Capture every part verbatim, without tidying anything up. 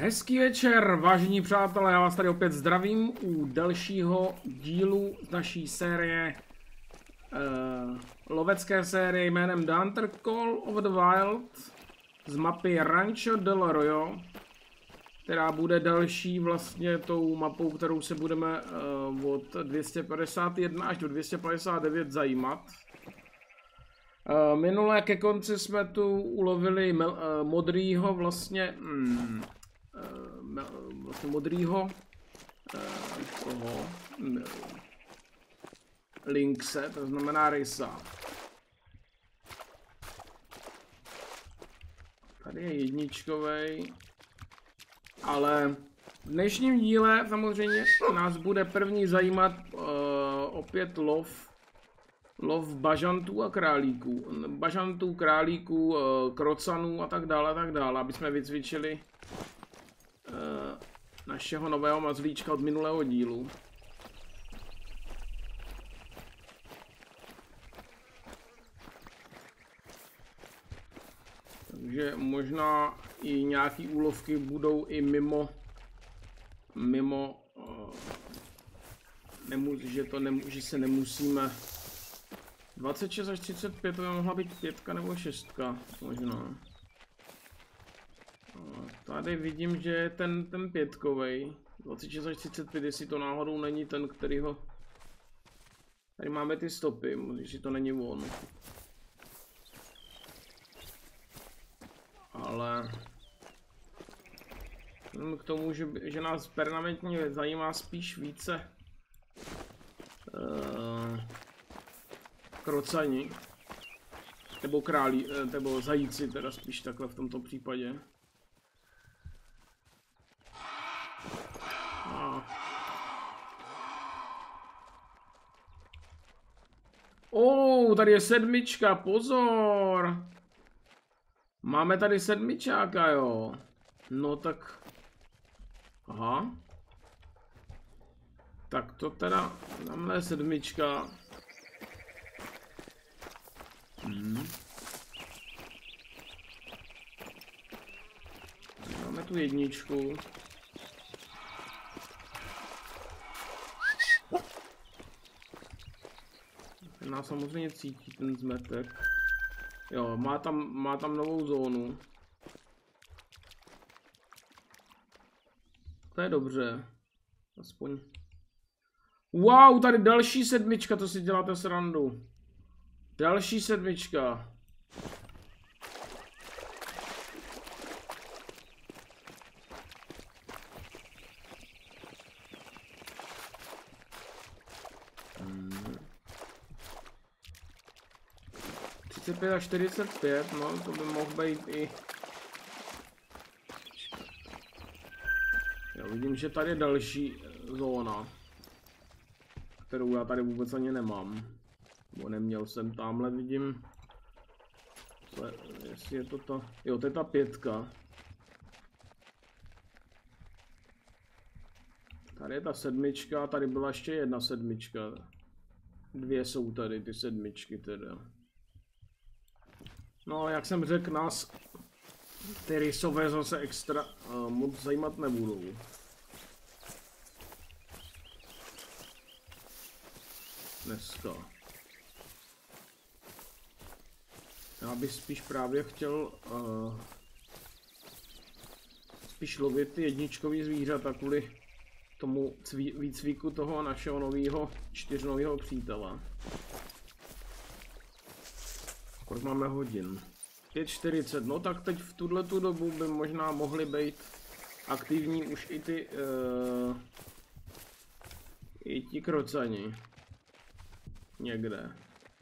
Hezký večer, vážení přátelé, já vás tady opět zdravím u dalšího dílu naší série, uh, lovecké série jménem The Hunter Call of the Wild z mapy Rancho del Arroyo, která bude další vlastně tou mapou, kterou se budeme uh, od dvě stě padesát jedna až do dvě stě padesát devět zajímat. Uh, minule ke konci jsme tu ulovili uh, modrýho vlastně, hmm, uh, vlastně modrýho uh, toho uh, Lynxe, to znamená rysa. Tady je jedničkovej, ale v dnešním díle samozřejmě nás bude první zajímat uh, opět lov. Lov bažantů a králíků, bažantů, králíků, krocanů a tak dále, a tak dále, aby jsme vycvičili uh, našeho nového mazlíčka od minulého dílu. Takže možná i nějaký úlovky budou i mimo, mimo, uh, nemů že, to nemů že se nemusíme. dvacet šest až třicet pět, to by mohla být pětka nebo šestka, možná. Tady vidím, že je ten, ten pětkovej. dvacet šest až třicet pět, jestli to náhodou není ten, který ho... Tady máme ty stopy, jestli to není on. Ale... K tomu, že, že nás permanentně zajímá spíš více... Uh... krocani, nebo králí, nebo zajíci, teda spíš takhle v tomto případě. A. Oh, tady je sedmička, pozor! Máme tady sedmičáka, jo. No tak... Aha. Tak to teda, tamhle je sedmička. Hmm. Máme tu jedničku. Ten nás samozřejmě cítí, ten zmetek. Jo, má tam, má tam novou zónu. To je dobře. Aspoň. Wow, tady další sedmička, to si děláte srandu. Další sedmička. Hmm. třicet pět a čtyřicet pět, no to by mohl být i... Já vidím, že tady je další zóna, kterou já tady vůbec ani nemám. Bo neměl jsem, tamhle vidím, ale jestli je to ta, jo, to je ta pětka. Tady je ta sedmička, tady byla ještě jedna sedmička. Dvě jsou tady ty sedmičky teda. No, jak jsem řekl, nás ty rysové zase extra uh, moc zajímat nebudou. Dneska. Já bych spíš právě chtěl uh, spíš lovit ty jedničkový zvířata kvůli tomu výcviku toho našeho nového čtyřnového přítele. Kolik máme hodin? pět čtyřicet, no tak teď v tuhletu dobu by možná mohly být aktivní už i ty uh, i ti krocani. Někde.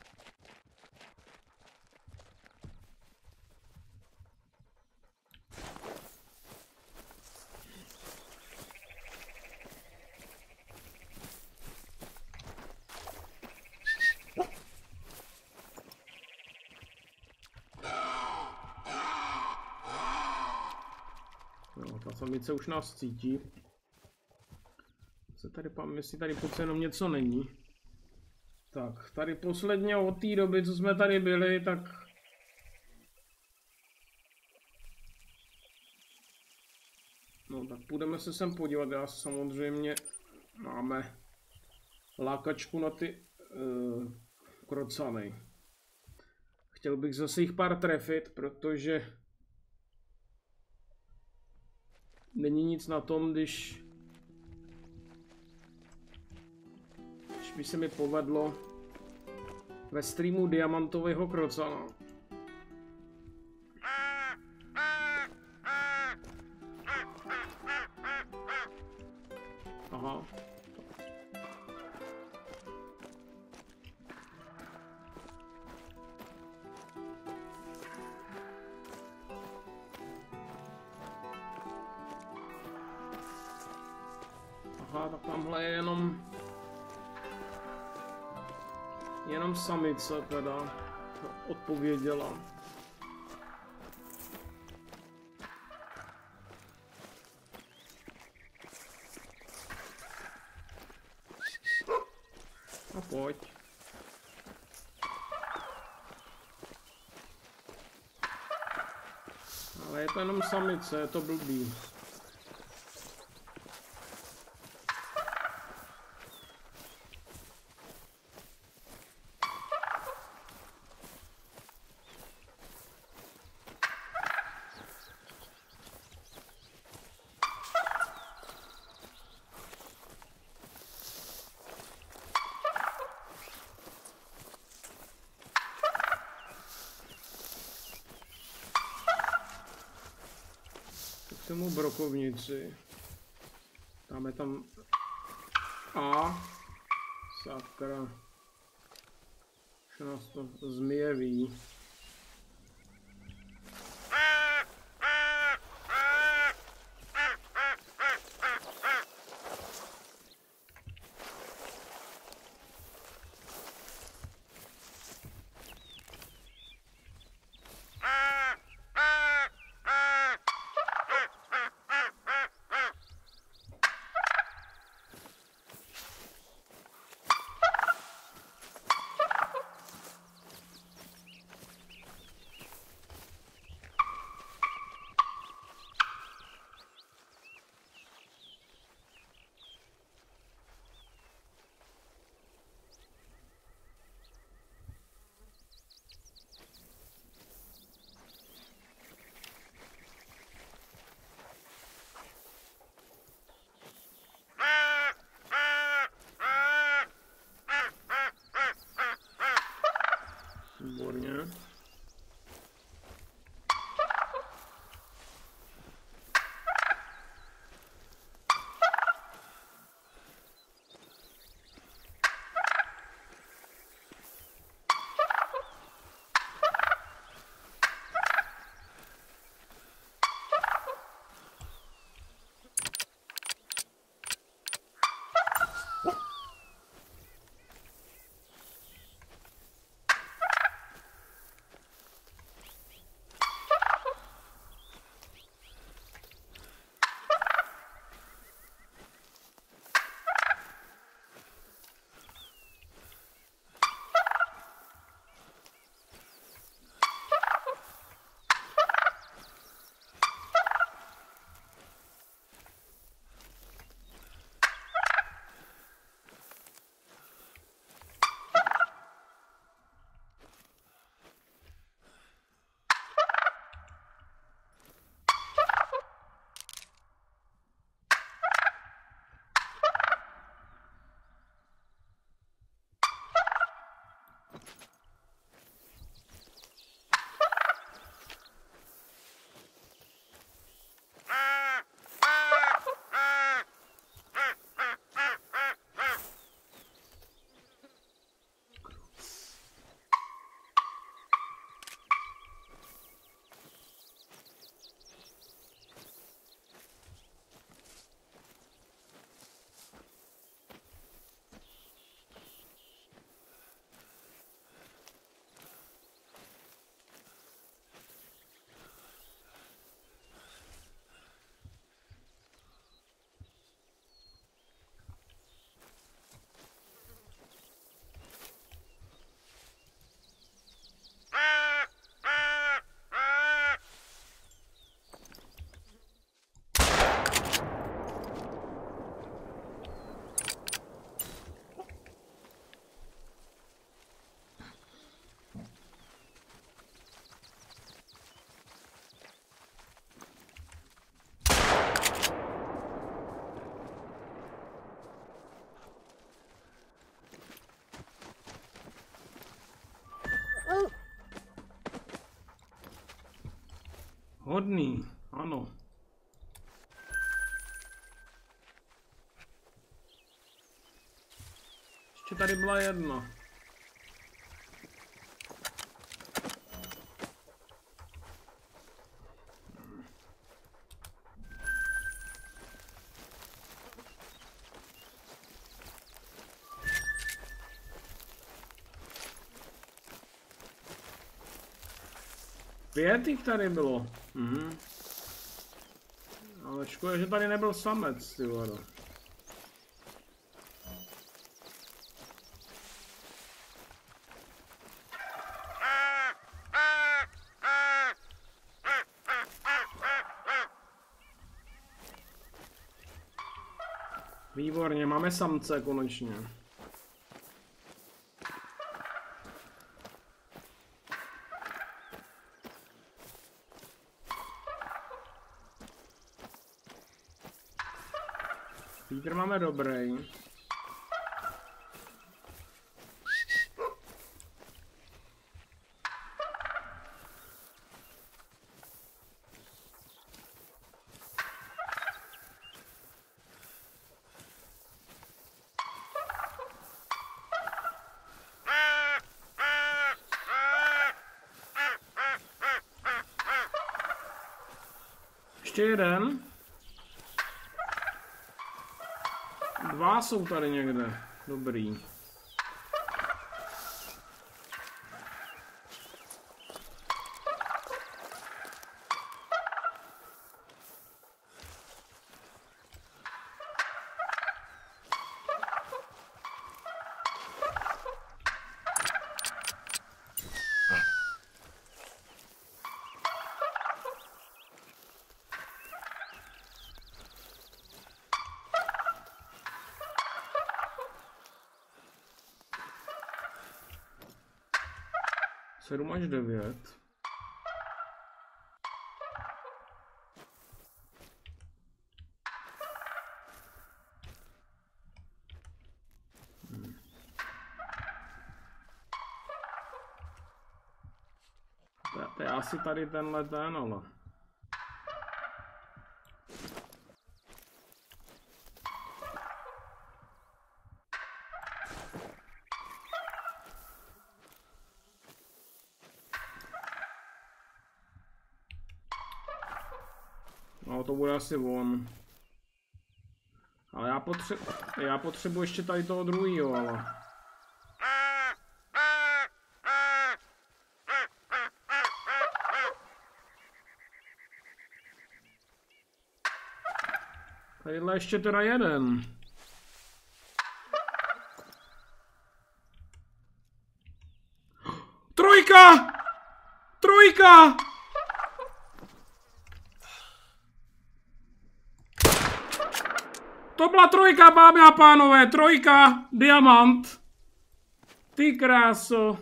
Ta samice už nás cítí. Co tady, jestli tady přece jenom něco není. Tak, tady posledně od té doby, co jsme tady byli, tak No tak půjdeme se sem podívat, já samozřejmě máme lákačku na ty uh, krocany. Chtěl bych zase jich pár trefit, protože není nic na tom, když, když by se mi povedlo ve streamu diamantového krocana. Aha. Aha, tak tamhle je jenom jenom samice teda odpověděla. A pojď. Ale je to jenom samice, je to blbý. Tomu brokovnici. Dáme tam A. Sakra. Už nás to zmije ví. hodný, ano. Ještě tady byla jedna. Pět jich tady bylo. Mhm. Ale škoda, že tady nebyl samec, ty vado. Výborně, máme samce konečně. Vítr máme dobrý. Ještě jeden. Dva jsou tady někde. Dobrý. sedm až devět. Hmm. To, to je asi tady tenhle ten, ale... No to bude asi on. Ale já potřebuji, já potřebuji ještě tady toho druhýho, ale... Tadyhle ještě teda jeden. Trojka! Trojka! To byla trojka, dámy a pánové, trojka, diamant. Ty kráso.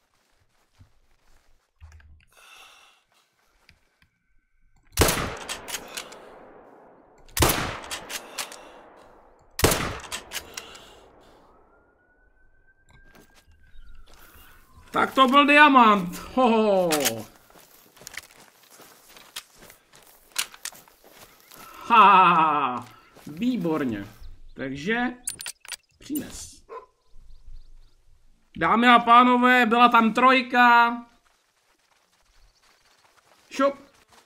Tak to byl diamant. Hoho. Ha. Výborně. Takže přines. Dámy a pánové, byla tam trojka. Šup.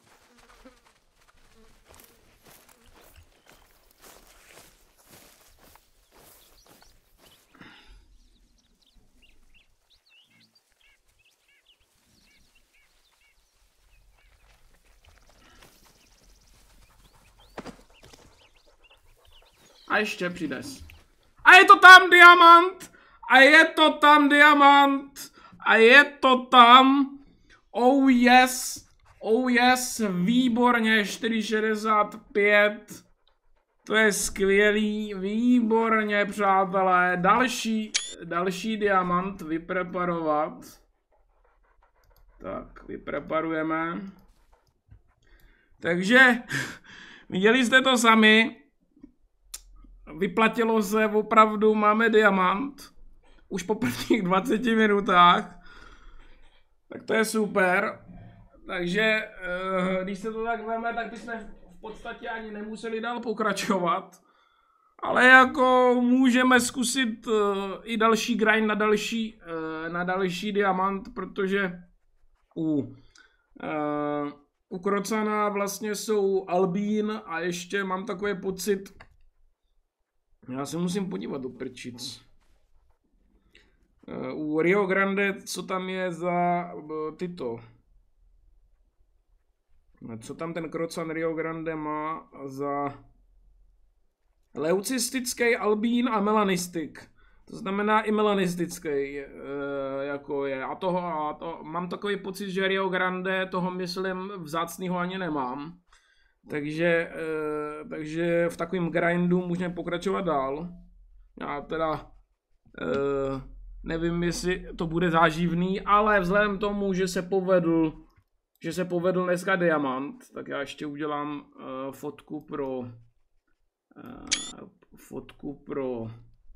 A ještě přines. A je to tam diamant! A je to tam diamant! A je to tam! Oh yes! Oh yes! Výborně! čtyři šedesát pět. To je skvělý. Výborně, přátelé. Další, další diamant vypreparovat. Tak, vypreparujeme. Takže, viděli jste to sami. Vyplatilo se, opravdu máme diamant. Už po prvních dvaceti minutách. Tak to je super. Takže, uh, když se to tak veme, tak bychom v podstatě ani nemuseli dál pokračovat. Ale jako můžeme zkusit uh, i další grind na další, uh, na další diamant, protože u, uh, u Krocana vlastně jsou Albín a ještě mám takový pocit, já se musím podívat do prčic. Uh, u Rio Grande, co tam je za uh, tyto, co tam ten Krocan Rio Grande má za leucistický albín a melanistik. To znamená i melanistický e, jako je. A toho, a to, mám takový pocit, že Rio Grande, toho myslím vzácnýho ani nemám. Takže, e, takže v takovém grindu můžeme pokračovat dál. Já teda e, nevím, jestli to bude záživný, ale vzhledem tomu, že se povedl, že se povedl dneska diamant, tak já ještě udělám e, fotku pro Uh, fotku pro uh,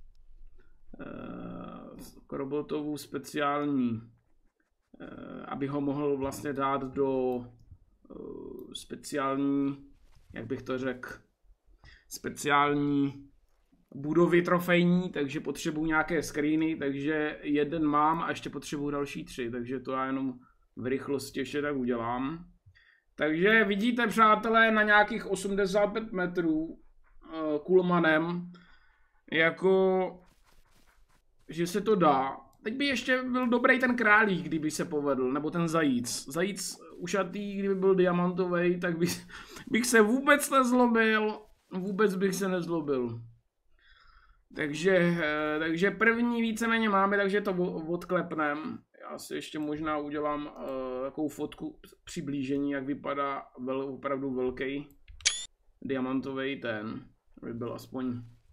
robotovou speciální, uh, aby ho mohl vlastně dát do uh, speciální, jak bych to řekl, speciální budovy trofejní, takže potřebuji nějaké screeny, takže jeden mám a ještě potřebuji další tři, takže to já jenom v rychlosti ještě tak udělám. Takže vidíte, přátelé, na nějakých osmdesát pět metrů kulmanem, jako, že se to dá. Teď by ještě byl dobrý ten králík, kdyby se povedl, nebo ten zajíc. Zajíc ušatý, kdyby byl diamantový, tak by, bych se vůbec nezlobil, vůbec bych se nezlobil. Takže, takže první víceméně máme, takže to odklepnem. Já si ještě možná udělám uh, takovou fotku přiblížení, jak vypadá vel, opravdu velký diamantový ten. Aby byl aspoň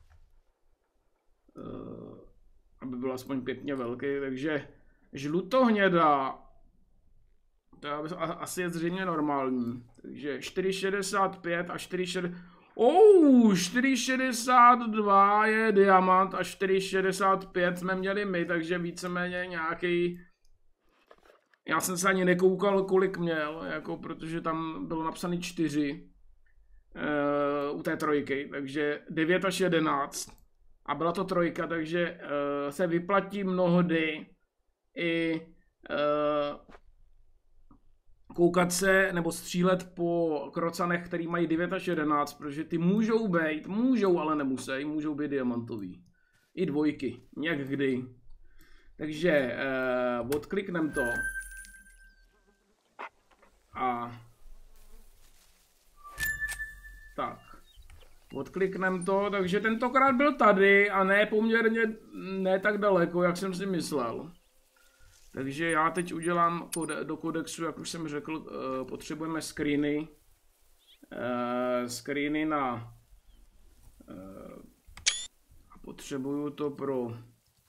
uh, aby byl aspoň pěkně velký, takže žlutohnědá, to je asi je zřejmě normální, takže čtyři šedesát pět a čtyři šedesát oh, čtyři šedesát dva je diamant a čtyři šedesát pět jsme měli my, takže víceméně nějaký, já jsem se ani nekoukal, kolik měl, jako, protože tam bylo napsaný čtyři. Uh, u té trojky, takže devět až jedenáct a byla to trojka, takže uh, se vyplatí mnohdy i uh, koukat se nebo střílet po krocanech, který mají devět až jedenáct, protože ty můžou být, můžou, ale nemusí, můžou být diamantový. I dvojky, někdy. Takže uh, odkliknem to a tak, odkliknem to, takže tentokrát byl tady a ne poměrně, ne tak daleko, jak jsem si myslel. Takže já teď udělám kode, do kodexu, jak už jsem řekl, uh, potřebujeme screeny. Uh, screeny na... Uh, potřebuju to pro... Uh,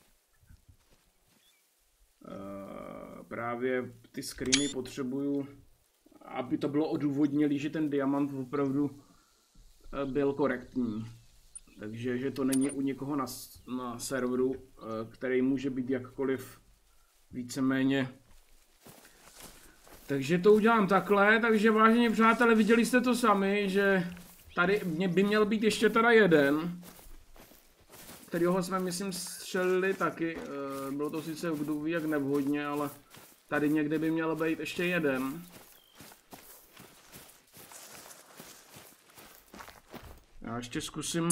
právě ty screeny potřebuju, aby to bylo odůvodnělé, že ten diamant opravdu byl korektní. Takže že to není u někoho na, na serveru, který může být jakkoliv víceméně. Takže to udělám takhle, takže vážení přátelé, viděli jste to sami, že tady by měl být ještě teda jeden, kterýho jsme myslím střelili taky, bylo to sice kdo ví jak nevhodně, ale tady někde by měl být ještě jeden. Já ještě zkusím.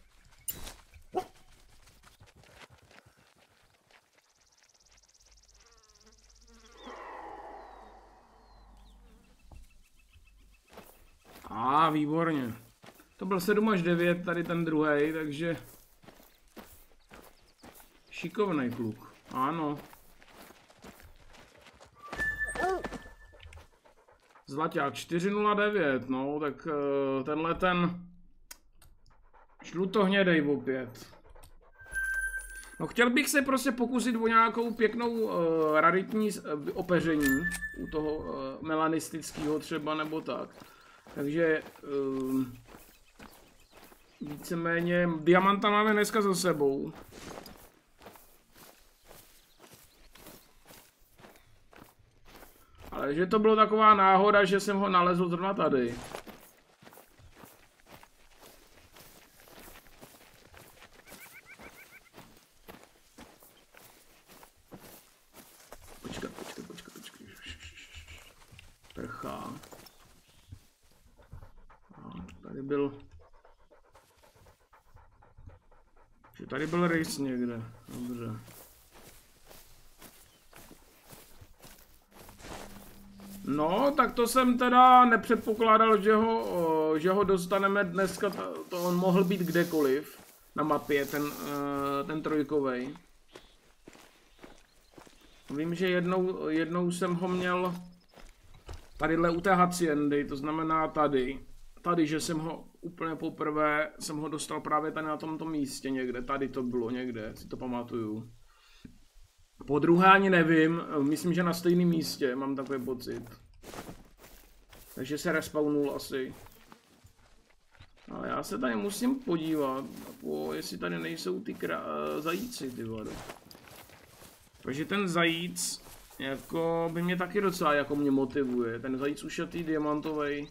A ah, výborně. To byl sedm až devět, tady ten druhý, takže šikovnej kluk. Ano. Zlaťák čtyři nula devět, no, tak uh, tenhle ten žlutohnědej opět. No chtěl bych se prostě pokusit o nějakou pěknou uh, raritní uh, opeření u toho uh, melanistického třeba nebo tak. Takže uh, víceméně diamanta máme dneska za sebou. Ale Takže to bylo taková náhoda, že jsem ho nalezl zrovna tady. Počkat, počkat, počkat, počkat. Prchá. Tady byl... Že tady byl rys někde. Dobře. No, tak to jsem teda nepředpokládal, že ho, že ho dostaneme dneska, to, to on mohl být kdekoliv na mapě, ten, ten trojkovej. Vím, že jednou, jednou jsem ho měl tadyhle u té haciendy, to znamená tady. Tady, že jsem ho úplně poprvé, jsem ho dostal právě tady na tomto místě někde, tady to bylo někde, si to pamatuju. Po druhé ani nevím, myslím, že na stejném místě, mám takový pocit. Takže se respawnul asi. Ale já se tady musím podívat, po, jestli tady nejsou ty krá zajíci, ty vado. Takže ten zajíc, jako by mě taky docela jako mě motivuje, ten zajíc ušatý diamantovej.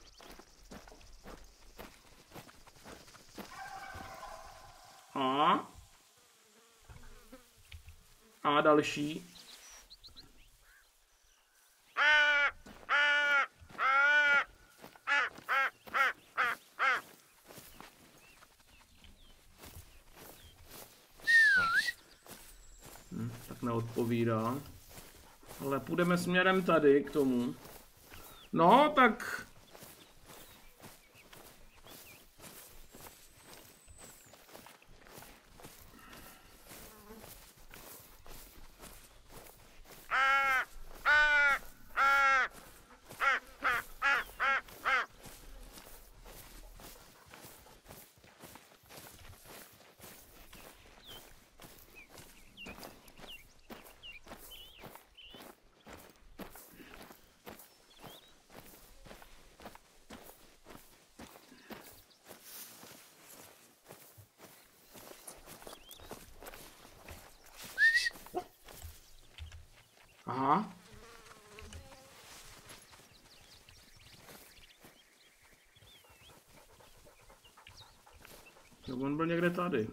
A... A další. Hm, tak neodpovídá. Ale půjdeme směrem tady k tomu. No, tak... Aha. No, on byl někde tady.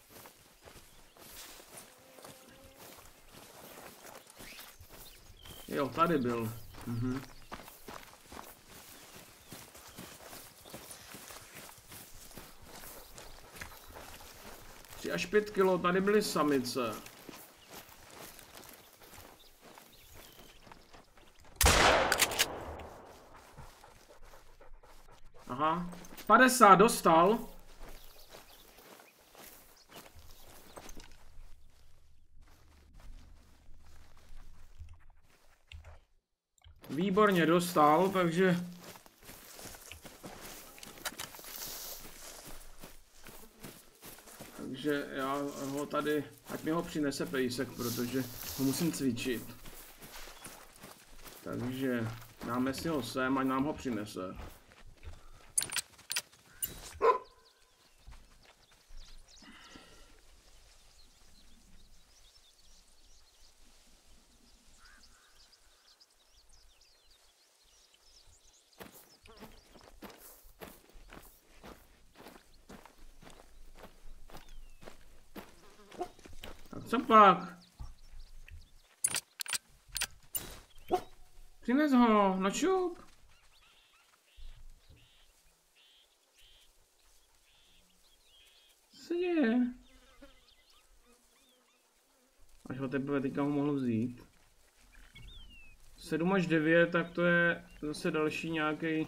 Jo, tady byl. Mhm. Tři až pět kilo, tady byly samice. Aha, padesát dostal. Výborně dostal, takže... Takže já ho tady, ať mi ho přinese pejsek, protože ho musím cvičit. Takže dáme si ho sem, ať nám ho přinese. Co pak? Přines ho, no čup. Co se děje? Až ho teprve teďka ho mohl vzít. sedm až devět, tak to je zase další nějaký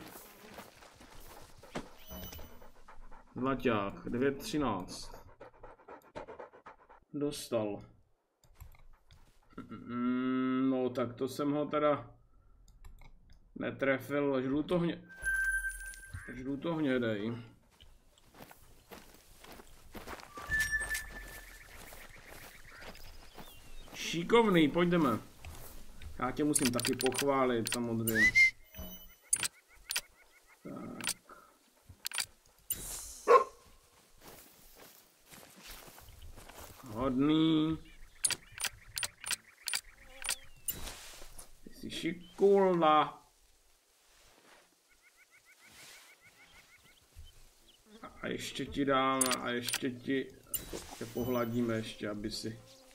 zlaťák. devět třináct. Dostal. Mm, no tak to jsem ho teda netrefil. Žlutohně... Žlutohnědej. Šikovný, pojďme. Já tě musím taky pochválit, samozřejmě. Tak. Hodný. Ty jsi šikulda. A ještě ti dáme, a ještě ti tě pohladíme ještě, aby si...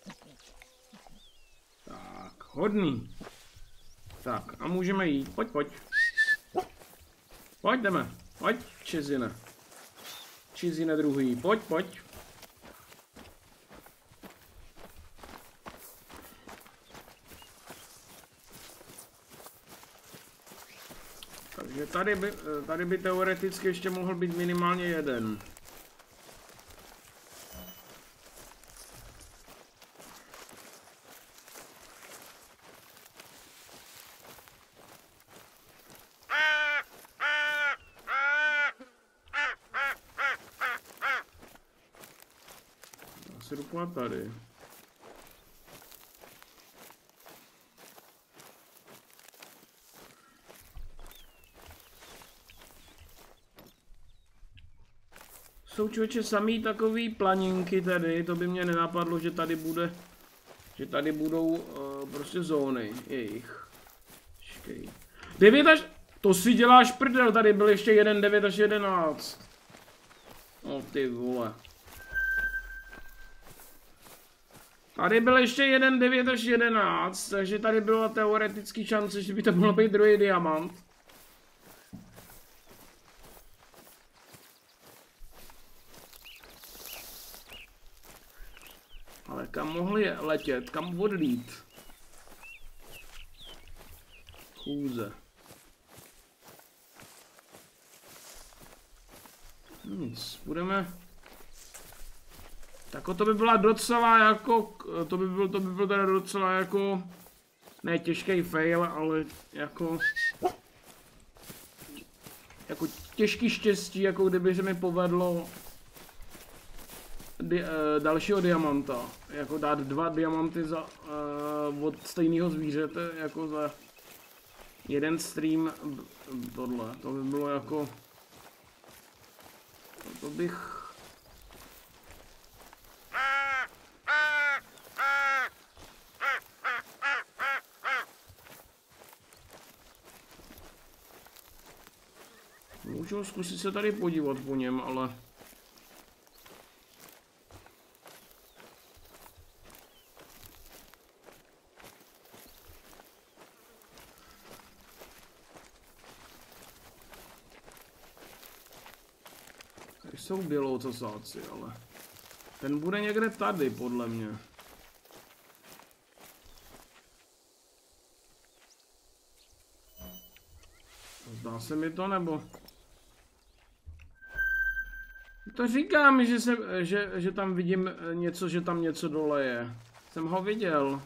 Tak, hodný. Tak, a můžeme jít, pojď, pojď. Pojď, jdeme, pojď, čizine. Čizine druhý, pojď, pojď. Takže tady by, tady by teoreticky ještě mohl být minimálně jeden. Asi jdu tady. Jsou člověče samý takový planinky tady, to by mě nenapadlo, že tady bude, že tady budou uh, prostě zóny jejich. Počkej. devět až, to si děláš prdel, tady byl ještě jeden devět až jedenáct. No ty vole. Tady byl ještě jeden devět až jedenáct, takže tady byla teoretický šance, že by to mohl být druhý diamant. Ale kam mohli letět? Kam odlít? Chůze. Nic, budeme... Tak to by byla docela jako... To by byl, to by byl teda docela jako... Ne těžký fail, ale jako... Jako těžký štěstí, jako kdyby se mi povedlo... Di, uh, dalšího diamanta, jako dát dva diamanty za, uh, od stejného zvířete, jako za jeden stream, tohle, to by bylo jako, to bych, můžu zkusit se tady podívat po něm, ale jsou běloucosáci, ale ten bude někde tady, podle mě. Zdá se mi to, nebo? To říkám, že, se, že, že tam vidím něco, že tam něco dole je. Jsem ho viděl.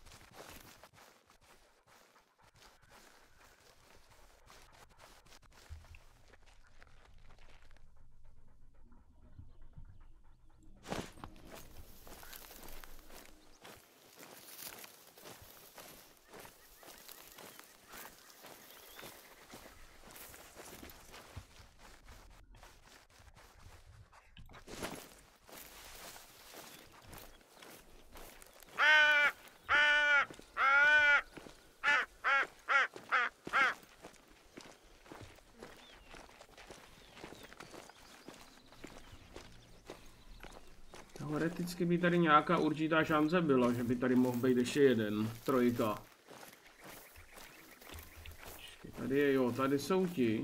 Teoreticky by tady nějaká určitá šance byla, že by tady mohl být ještě jeden, trojka. Tady je, jo, tady jsou ti.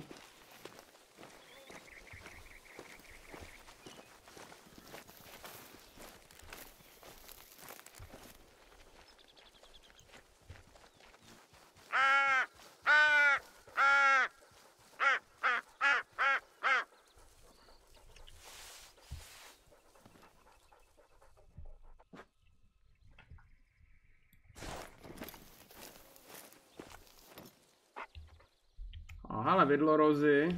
Aha, vidlorozy.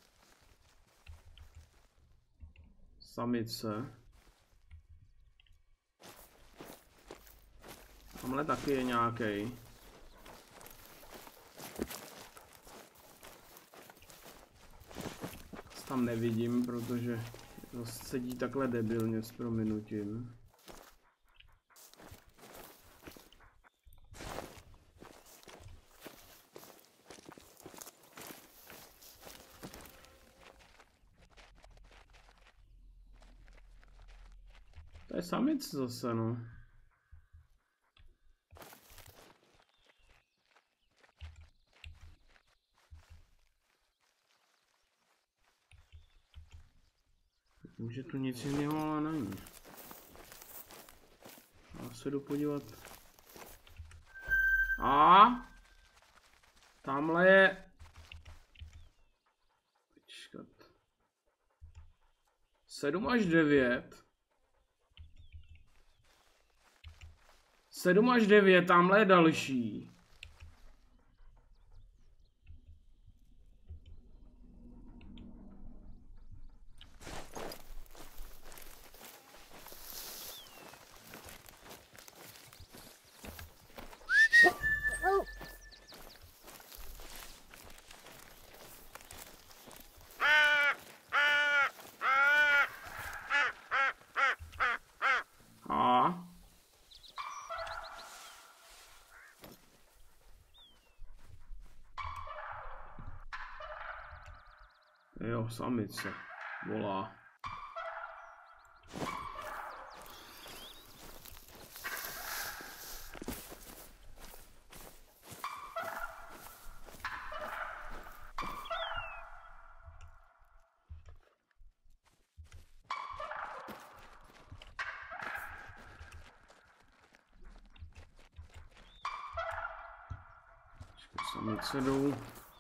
Samice. Tamhle taky je nějaký. Tam nevidím, protože to sedí takhle debilně s prominutím. To je samice zase, no. Může tu nic jiného ale není. Já se jdu podívat. A tamhle je. Počkat. sedm až devět. sedm až devět, tamhle je další. Jo, samice volá. Samice jdou.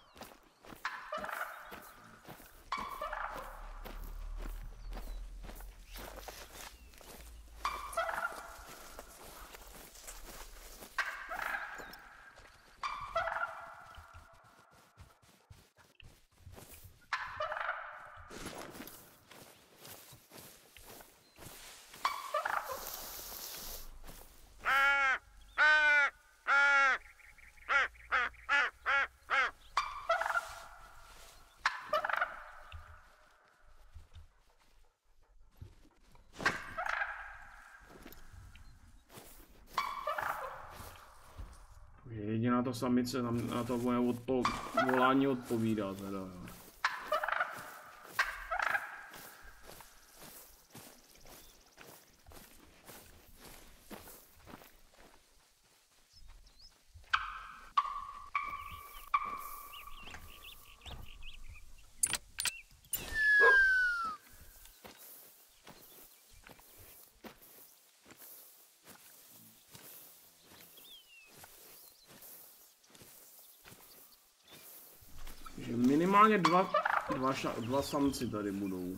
Jediná ta samice na to moje odpo volání odpovídá teda. Jo. Takže minimálně dva, dva, ša, dva samci tady budou.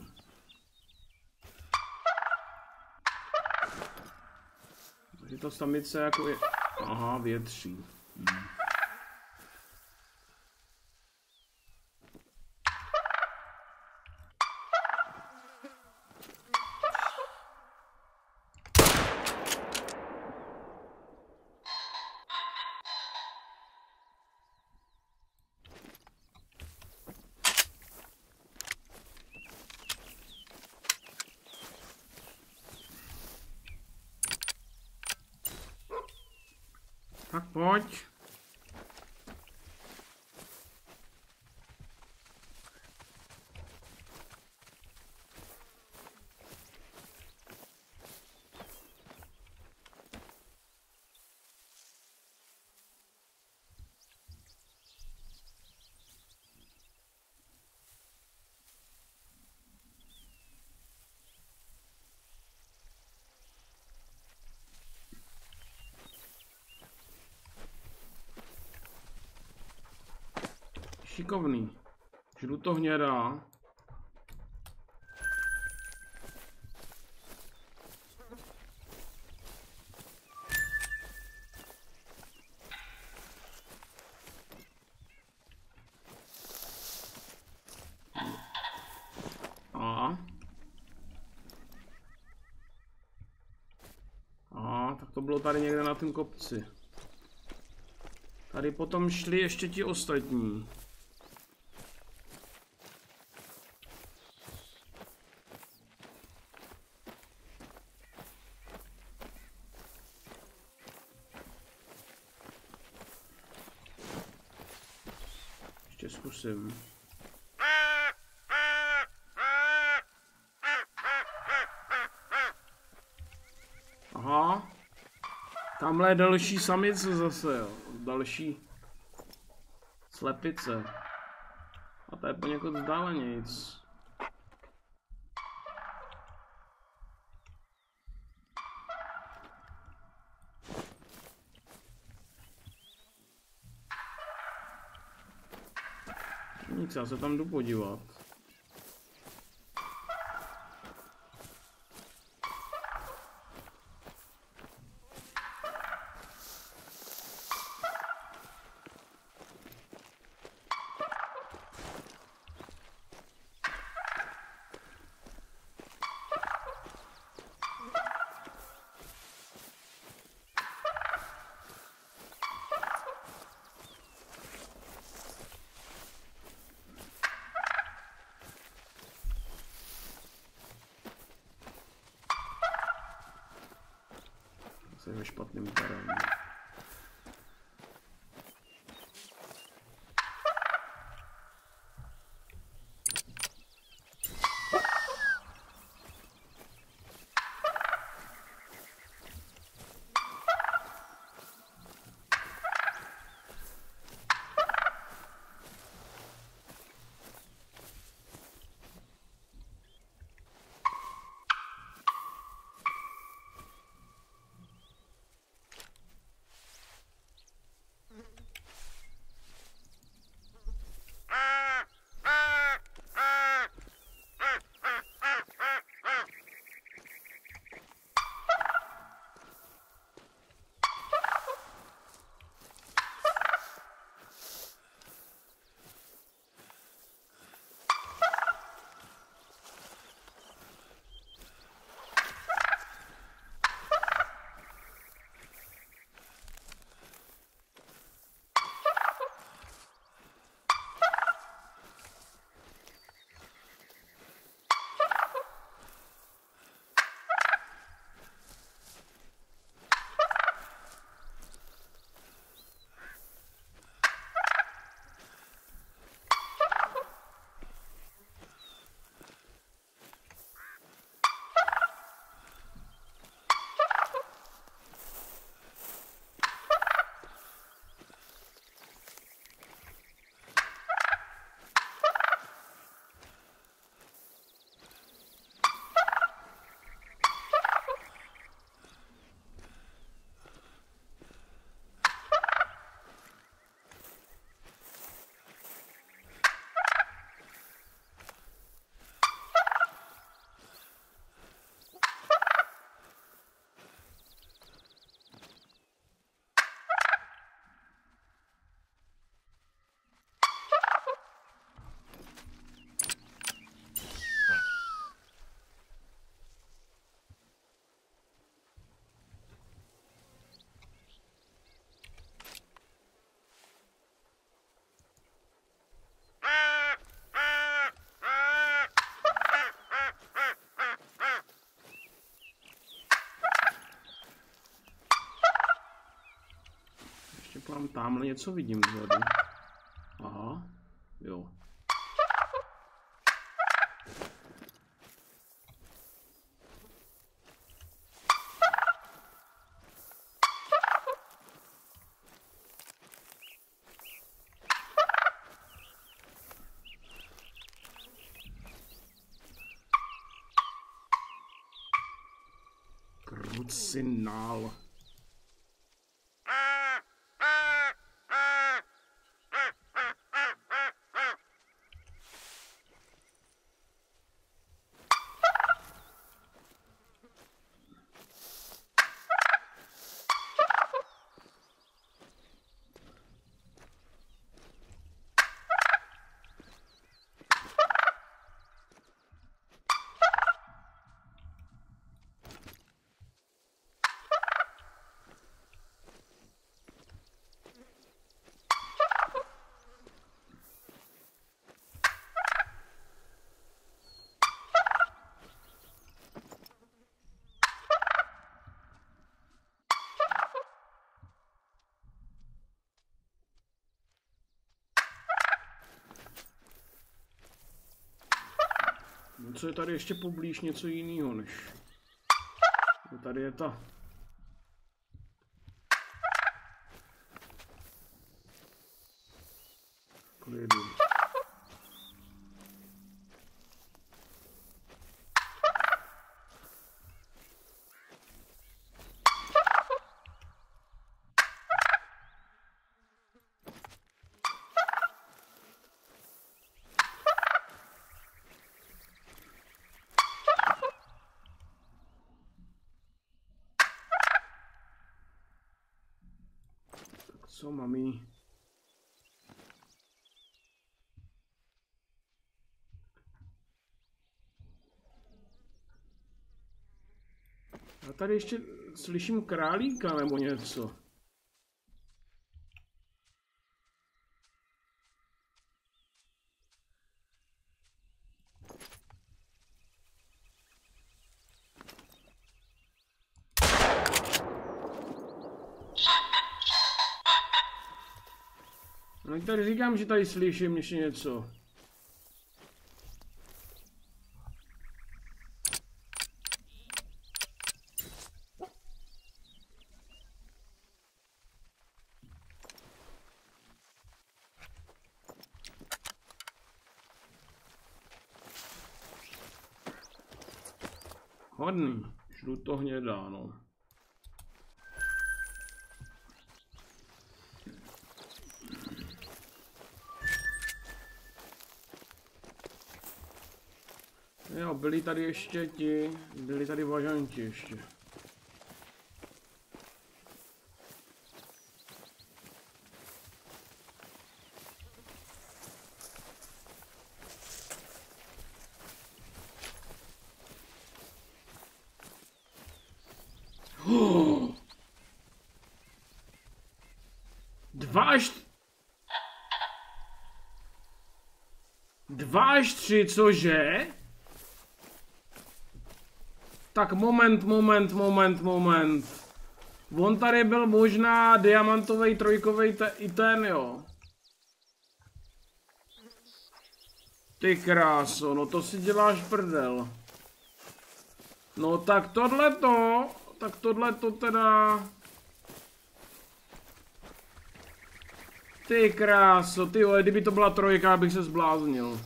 Takže ta samice jako je... Aha, větří. Hmm. Tak pojď. Šikovný. Žlutohnědá. A. A, tak to bylo tady někde na tom kopci. Tady potom šli ještě ti ostatní. Ještě zkusím. Tamhle je další samice zase, jo. Další slepice. A to je poněkud vzdálenějc. Nic, já se tam jdu podívat. Ve špatným terénu. Tam tamhle něco vidím vzadu. Aha, jo. Krucinál. Co je tady ještě poblíž něco jiného než... Tady je ta klidu. Co mám jí? Já tady ještě slyším králíka nebo něco. No tady říkám, že tady slyším ještě něco. Hodný, žlutohnědá, no. Jo, byli tady ještě ti, byli tady važanti ještě. Oh. Dva až... Dva až tři, cože? Tak moment, moment, moment, moment. On tady byl možná diamantový trojkový i ten, jo. Ty kráso, no to si děláš prdel. No tak tohleto, tak tohleto teda... Ty kráso, ty vole, kdyby to byla trojka, bych se zbláznil.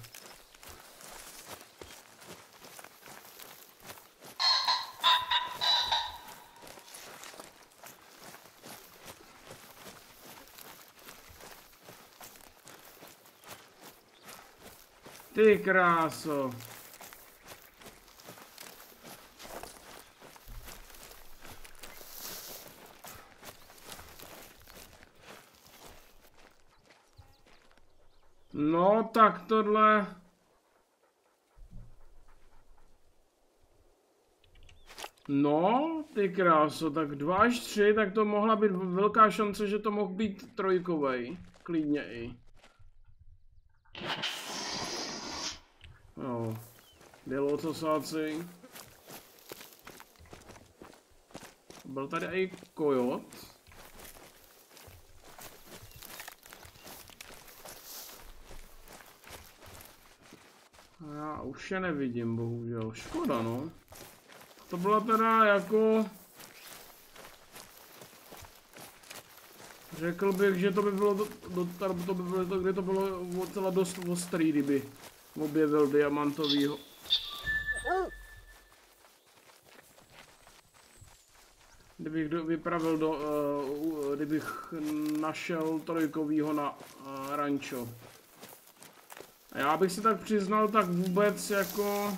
Ty kráso. No tak tohle. No, ty kráso, tak dva až tři, tak to mohla být velká šance, že to mohl být trojkovej. Klidně i. Jo, dělocosáci. Byl tady i kojot. Já už je nevidím, bohužel. Škoda, no. To byla teda jako... Řekl bych, že to by bylo, do, do, to by bylo to, kde to bylo docela dost ostrý, kdyby objevil diamantovýho. Kdybych do, vypravil do, uh, kdybych našel trojkovýho na uh, rančo. A já bych si tak přiznal, tak vůbec jako...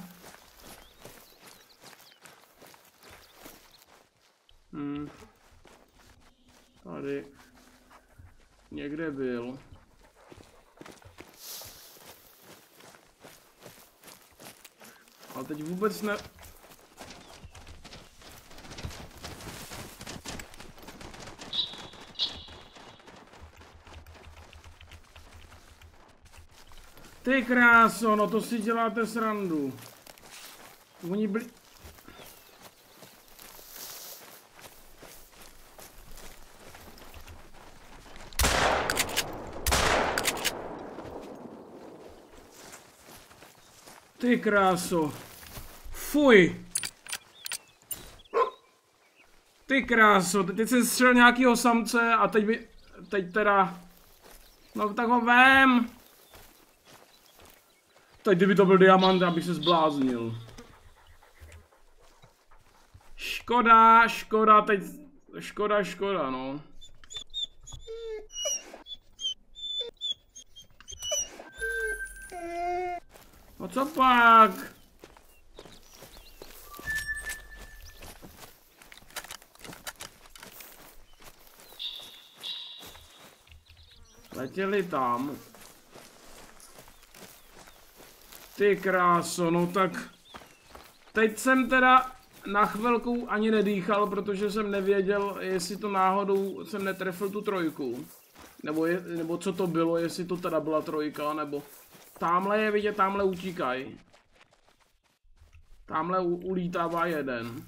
Hmm. Tady někde byl. Ale teď vůbec ne... Ty kráso, no to si děláte srandu. Oni byli... Ty kráso. Fuj. Ty kráso, teď jsem střelil nějakýho samce a teď by... Teď teda... No tak ho vem. Teď kdyby to byl diamant, abych se zbláznil. Škoda, škoda, teď, škoda, škoda, no. No co pak? Letěli tam. Ty kráso, no tak... Teď jsem teda na chvilku ani nedýchal, protože jsem nevěděl, jestli to náhodou jsem netrefil tu trojku. Nebo, je, nebo co to bylo, jestli to teda byla trojka, nebo... Támhle je vidět, támhle utíkají. Támhle u, ulítává jeden.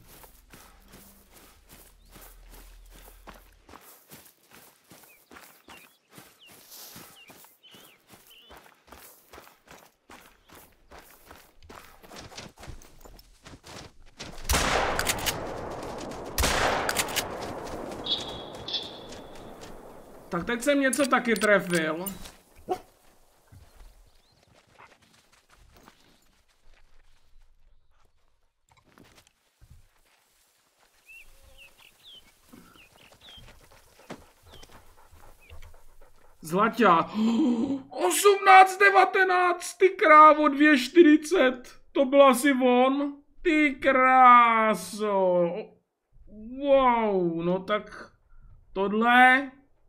Tak teď jsem něco taky trefil. Zlaťák. osmnáct devatenáct, ty krávo, dvě čtyřicet. To byl asi on. Ty kráso. Wow, no tak tohle.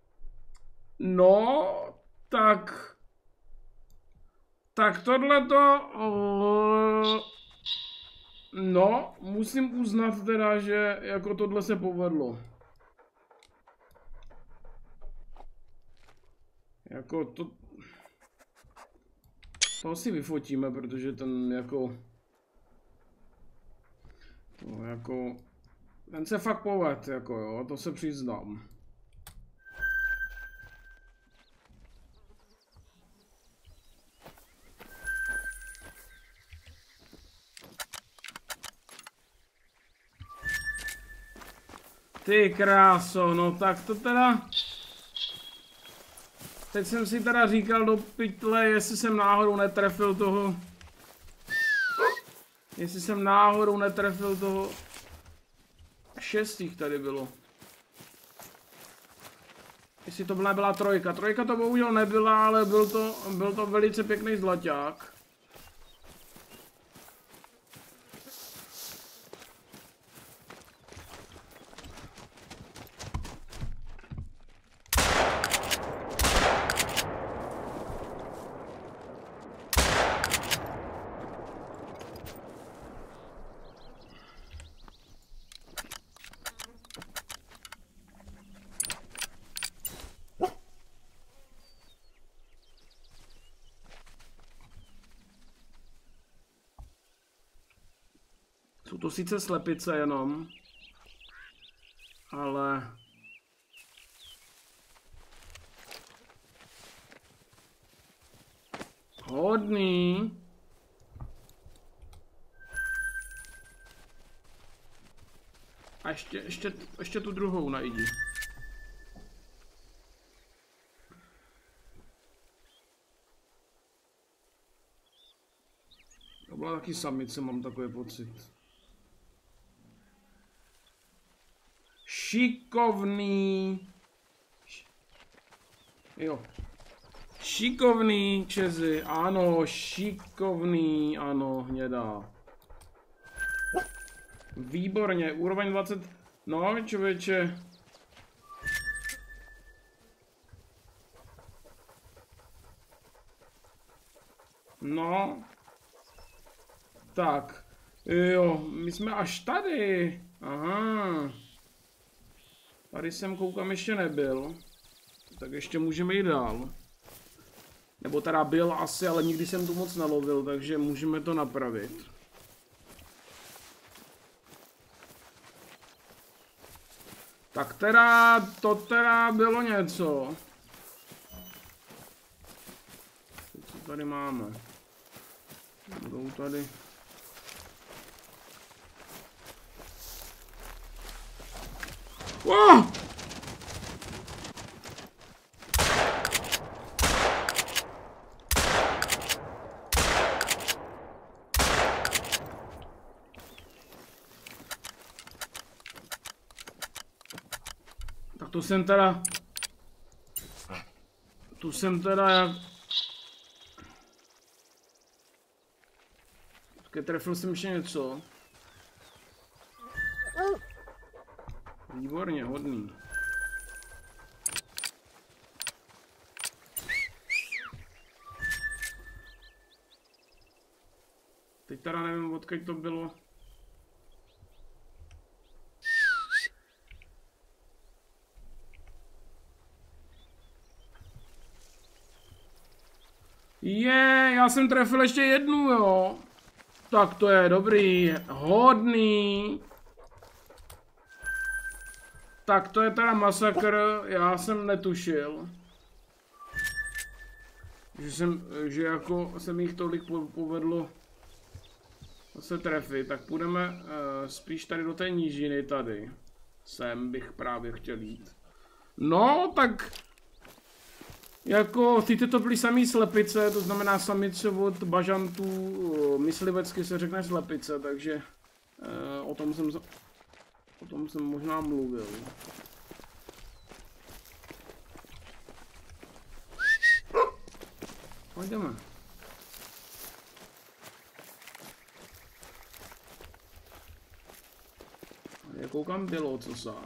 No, tak. Tak tohle to. No, musím uznat teda, že jako tohle se povedlo. Jako to... To si vyfotíme, protože ten jako... To jako... Ten se fakt poved, jako jo, to se přiznám. Ty kráso, no tak to teda... Teď jsem si teda říkal do pytle, jestli jsem náhodou netrefil toho... Jestli jsem náhodou netrefil toho... Šestých tady bylo. Jestli to byla, byla trojka. Trojka to bohužel nebyla, ale byl to, byl to velice pěkný zlaťák. Jsou to sice slepice jenom, ale... Hodný. A ještě, ještě, ještě tu druhou najdi. To byla taky samice, mám takový pocit. Šikovný. Jo. Šikovný Čezy, ano, šikovný, ano, hnědá. Výborně, úroveň dvacet, no člověče. No. Tak, jo, my jsme až tady, aha. Tady jsem koukám ještě nebyl, tak ještě můžeme jít dál. Nebo teda byl asi, ale nikdy jsem tu moc nalovil, takže můžeme to napravit. Tak teda, to teda bylo něco. Co tady máme? Budou tady... Wow! to jsem teda... Tu jsem teda jak... Počkej, trefil jsem ještě něco. Výborně, hodný. Teď teda nevím, odkud to bylo. Je, já jsem trefil ještě jednu, jo. Tak to je dobrý, hodný. Tak to je teda masakr, já jsem netušil. Že jsem, že jako se mi jich tolik povedlo se trefit, tak půjdeme uh, spíš tady do té nížiny tady. Sem bych právě chtěl jít. No, tak jako ty to byly samý slepice, to znamená samice od bažantů, uh, myslivecky se řekne slepice, takže uh, o tom jsem o tom jsem možná mluvil. Pojďme. Já koukám bylo, co sá.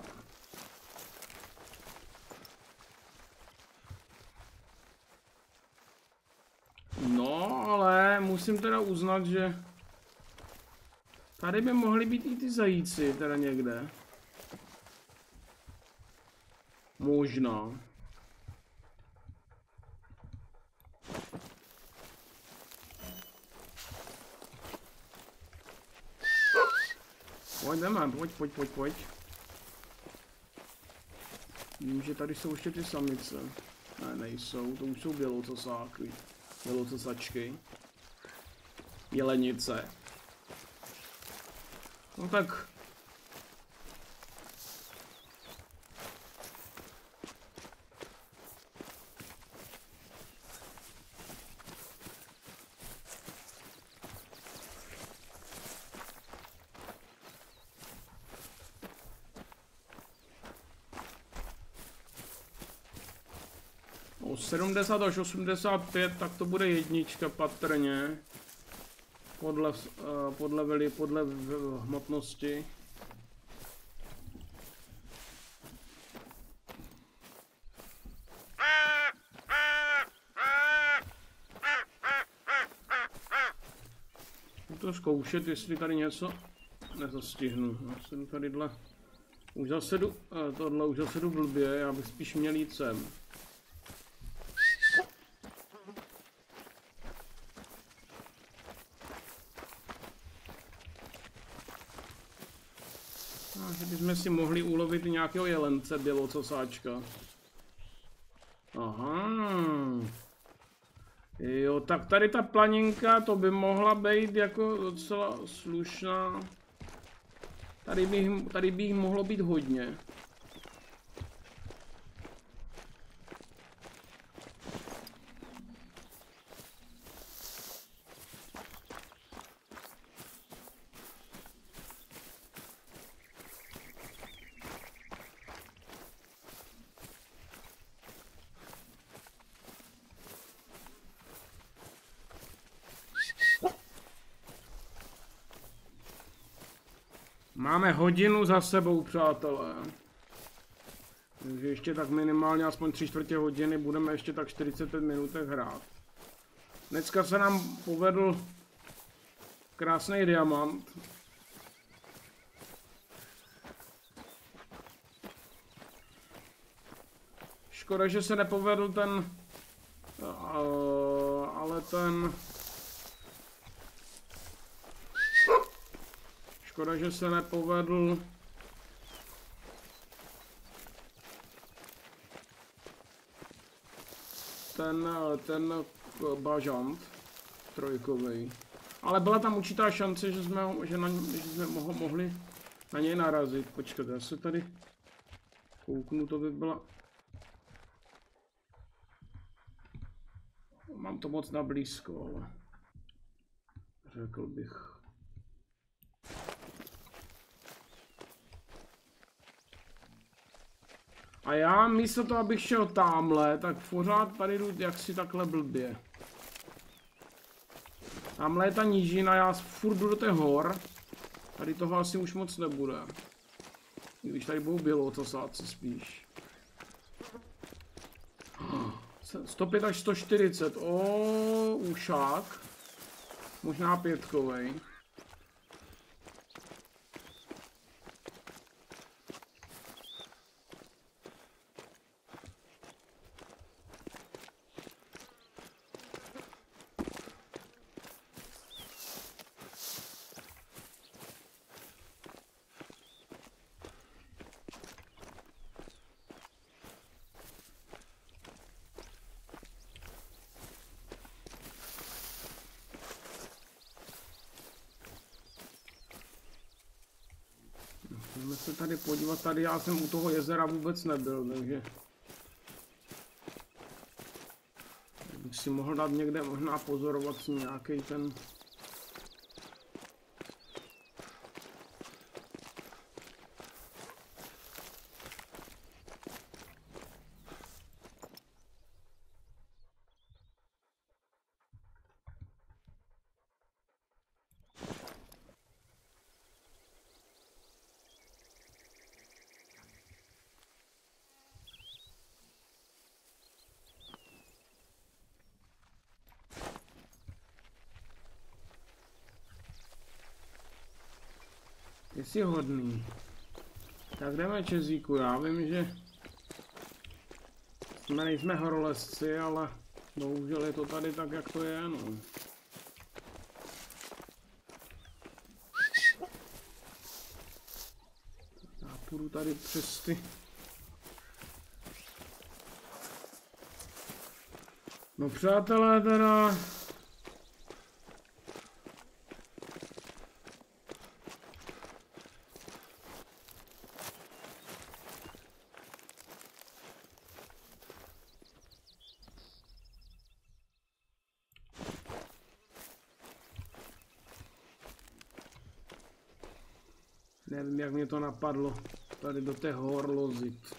No, ale musím teda uznat, že tady by mohly být i ty zajíci, teda někde. Možná. Pojď, jdeme, pojď, pojď, pojď, pojď. Vím, že tady jsou ještě ty samice. Ne, nejsou, to už jsou bělocosáky. Bělocosačky. Jelenice. No tak. sedmdesát až osmdesát pět, tak to bude jednička patrně. Podle, uh, podle, veli, podle hmotnosti. To zkoušet, jestli tady něco nezastihnu. Já jsem tadyhle už zase jdu, uh, tohle už zase jdu blbě, já bych spíš měl jít sem. Že bychom si mohli ulovit nějakého jelence bělocosáčka. Aha. Jo, tak tady ta planinka, to by mohla být jako docela slušná. Tady bych, tady bych mohlo být hodně. Máme hodinu za sebou, přátelé. Takže ještě tak minimálně aspoň tři čtvrtě hodiny budeme ještě tak čtyřicet pět minutech hrát. Dneska se nám povedl krásný diamant. Škoda, že se nepovedl ten... Uh, ale ten... Škoda, že se nepovedl ten, ten bažant trojkový. Ale byla tam určitá šance, že jsme, že na, že jsme moho, mohli na něj narazit. Počkejte, já se tady kouknu, to by byla... Mám to moc na blízko, ale řekl bych. A já místo toho, abych šel tamhle, tak pořád tady jdu jaksi takhle blbě. Tamhle je ta nížina, já furt jdu do těch hor. Tady toho asi už moc nebude. I když tady budou bělocasáci spíš. sto pět až sto čtyřicet, o ušák. Možná pětkovej. Můžeme se tady podívat, tady já jsem u toho jezera vůbec nebyl, takže bych si mohl dát někde možná pozorovací nějaký ten. Jsi hodný. Tak jdeme Čezíku, já vím, že jsme nejsme horolezci, ale bohužel je to tady tak, jak to je, no. Já půjdu tady přes ty. No přátelé, teda. Nevím, jak mě to napadlo tady do těch hor lozit.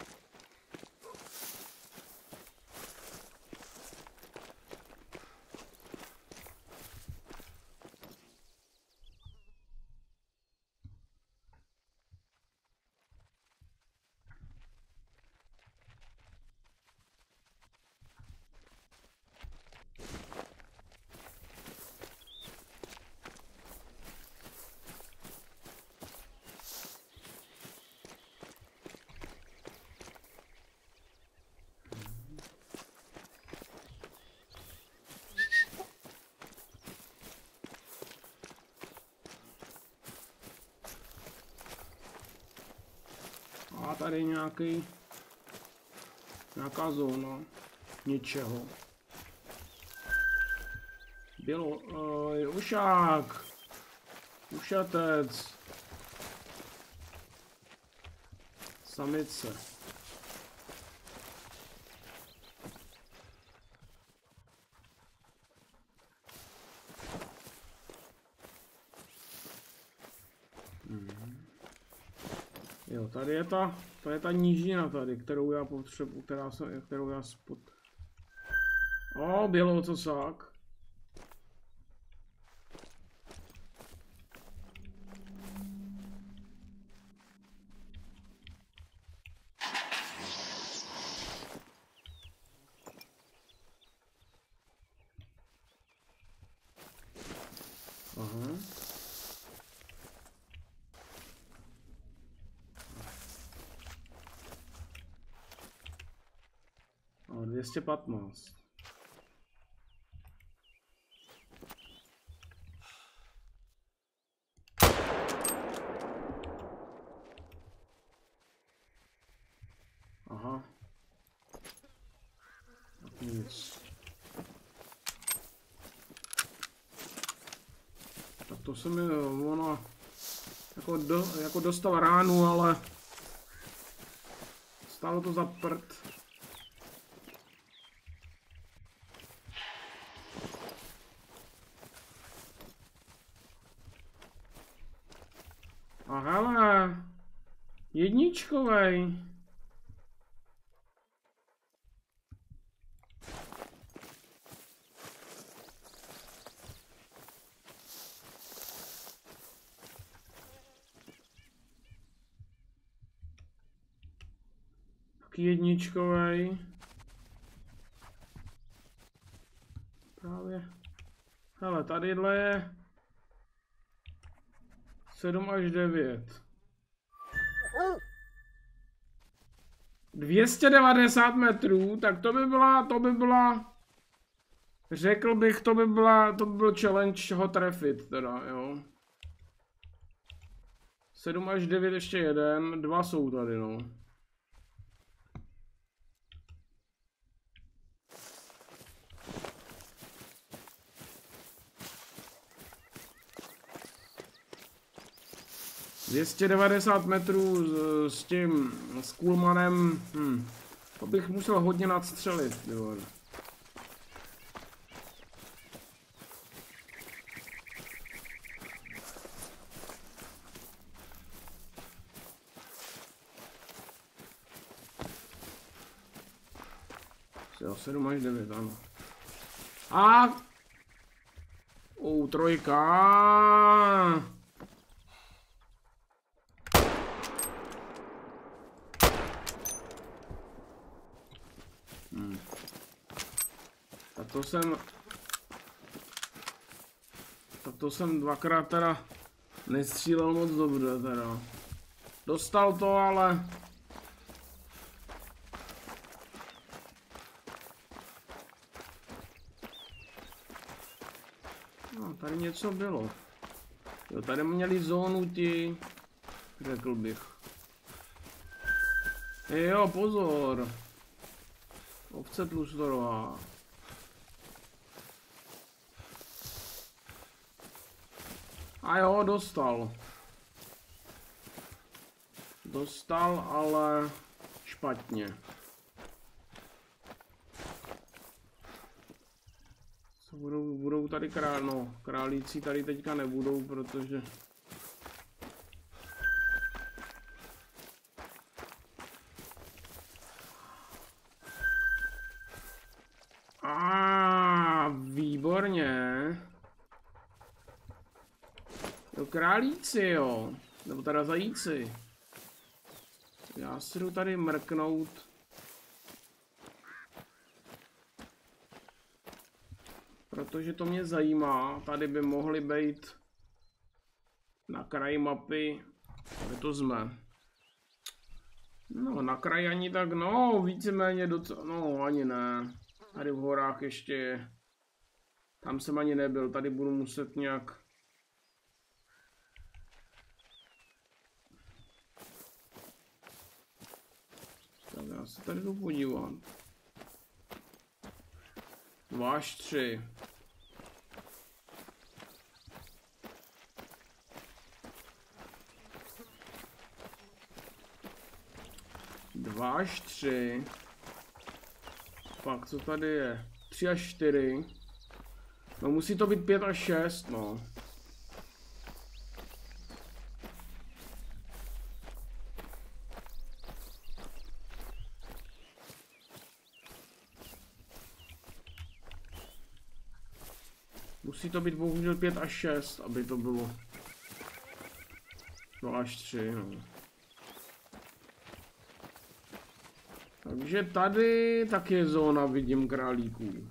A tady nějaký, nějaká zóna něčeho. Bylo, uh, ušák, ušatec, samice. Jo, tady je ta, to je ta nížina tady, kterou já potřebuji, která jsem, kterou já spod. O, běloocasák. Aha. dvě stě patnáct. Aha. Tak nic. Tak to se mi ono jako, do, jako dostal ránu, ale stálo to za prd. A hele, jedničkovej. Taky jedničkovej. Právě. Hele, tadyhle je sedm až devět. dvě stě devadesát metrů, tak to by byla, to by byla, řekl bych, to by byla, to by byl challenge ho trefit teda, jo. sedm až devět ještě jeden, dva jsou tady, no. dvě stě devadesát metrů s, s tím, s Kulmanem, hm, to bych musel hodně nadstřelit, jo. Jo, sedm až devět, ano. A... U trojka. Hmm. Tak to jsem... Tak to jsem dvakrát teda nestřílel moc dobře teda. Dostal to, ale... No, tady něco bylo. Jo, tady měli zónu ti, řekl bych. Jo, pozor. Ovce tlustorová. A jo, dostal. Dostal, ale špatně. Budou, budou tady král, no, králíci tady teďka nebudou, protože... A výborně. Jo, králíci, jo. Nebo teda zajíci. Já si jdu tady mrknout. Protože to mě zajímá, tady by mohly být na kraji mapy, kde to jsme. No, na kraji ani tak, no, víceméně docela, no, ani ne. Tady v horách ještě, tam jsem ani nebyl, tady budu muset nějak... Tak já se tady jdu podívat. Dva až tři. Dva až tři. Pak co tady je? Tři až čtyři. No musí to být pět až šest, no. Musí to být bohužel pět až šest, aby to bylo dva až tři, no. Takže tady taky je zóna, vidím králíků.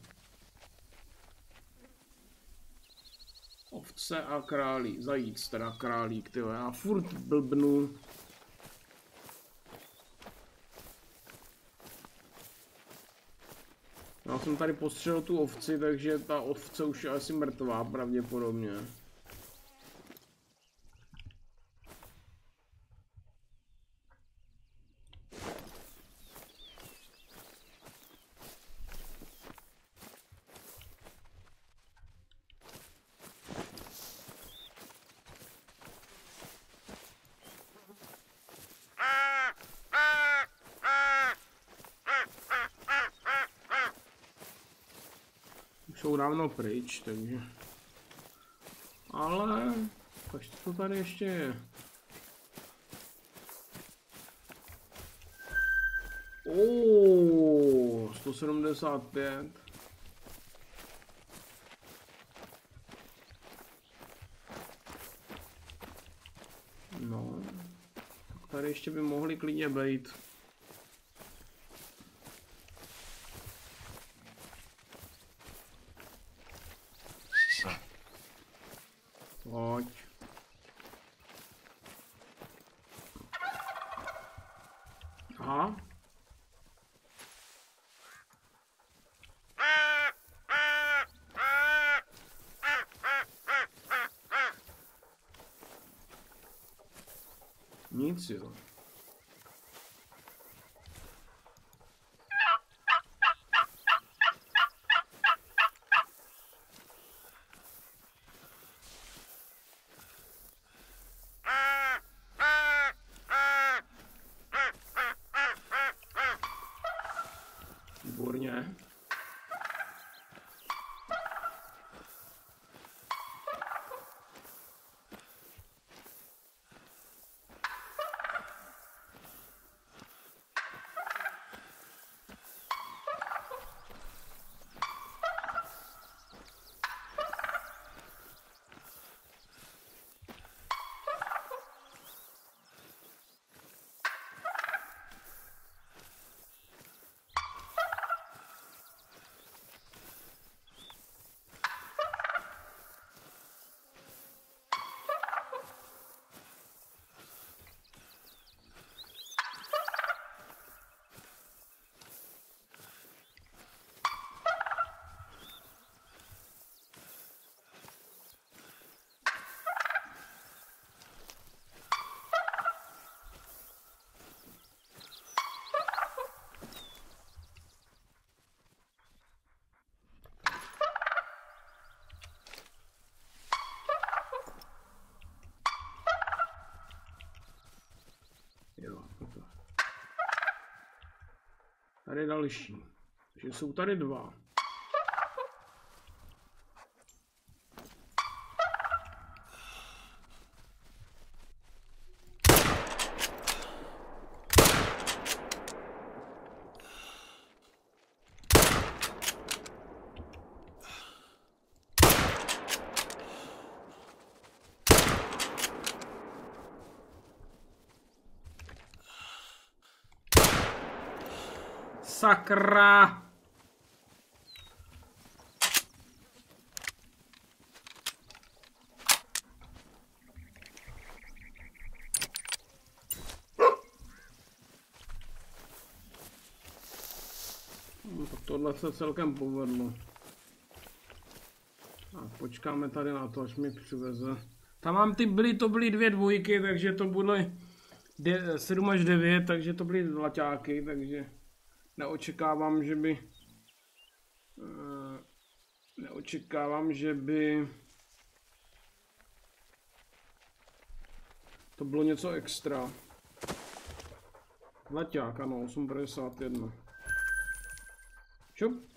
Ovce a králík, zajíc teda králík, tyjo, já furt blbnu. Já jsem tady postřelil tu ovci, takže ta ovce už je asi mrtvá pravděpodobně. Jsou dávno pryč, takže... Ale... Kažte, to tady ještě je. Ooo, sto sedmdesát pět. No, tak tady ještě by mohli klidně být. Aha. Nic, jo. Výborně. Jo, toto. Tady další. Takže jsou tady dva. Sakra! No, tak tohle se celkem povedlo. Tak počkáme tady na to, až mi přiveze. Tam mám ty byly, to byly dvě dvojky, takže to byly sedm až devět, takže to byly dlaťáky, takže neočekávám, že by uh, neočekávám, že by to bylo něco extra. Dlaťák, ano, osm padesát jedna. Čup.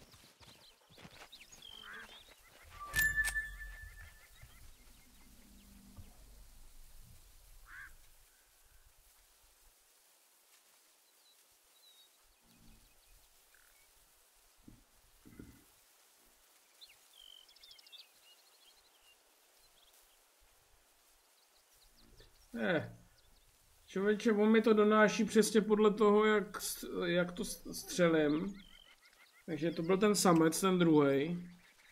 Eh, člověče, on mi to donáší přesně podle toho, jak, jak to střelím. Takže to byl ten samec, ten druhý.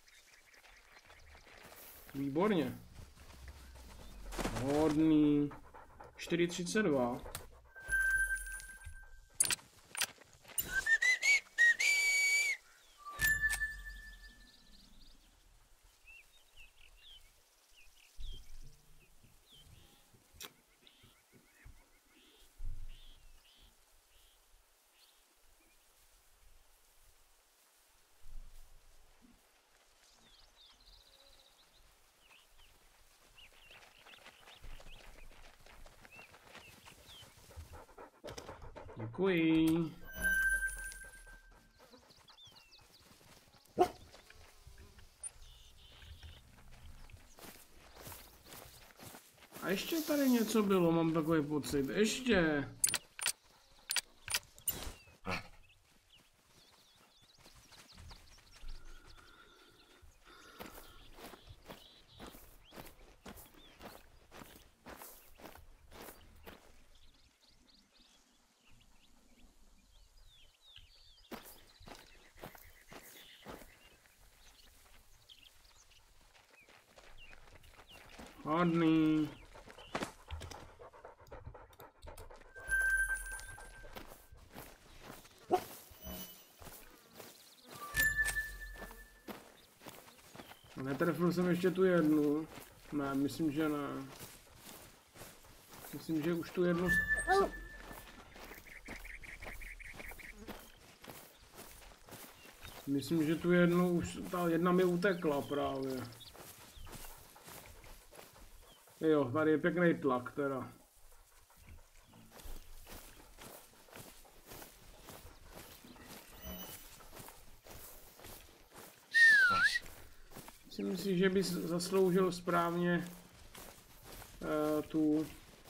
Výborně. Hodný. čtyři třicet dva. Děkuji. A ještě tady něco bylo, mám takový pocit. Ještě. Hodný. Netrefil jsem ještě tu jednu. Ne, myslím, že ne. Myslím, že už tu jednu... Myslím, že tu jednu už... Ta jedna mi utekla právě. Jo, tady je pěkný tlak teda. Myslím si, že bys zasloužil správně uh, tu...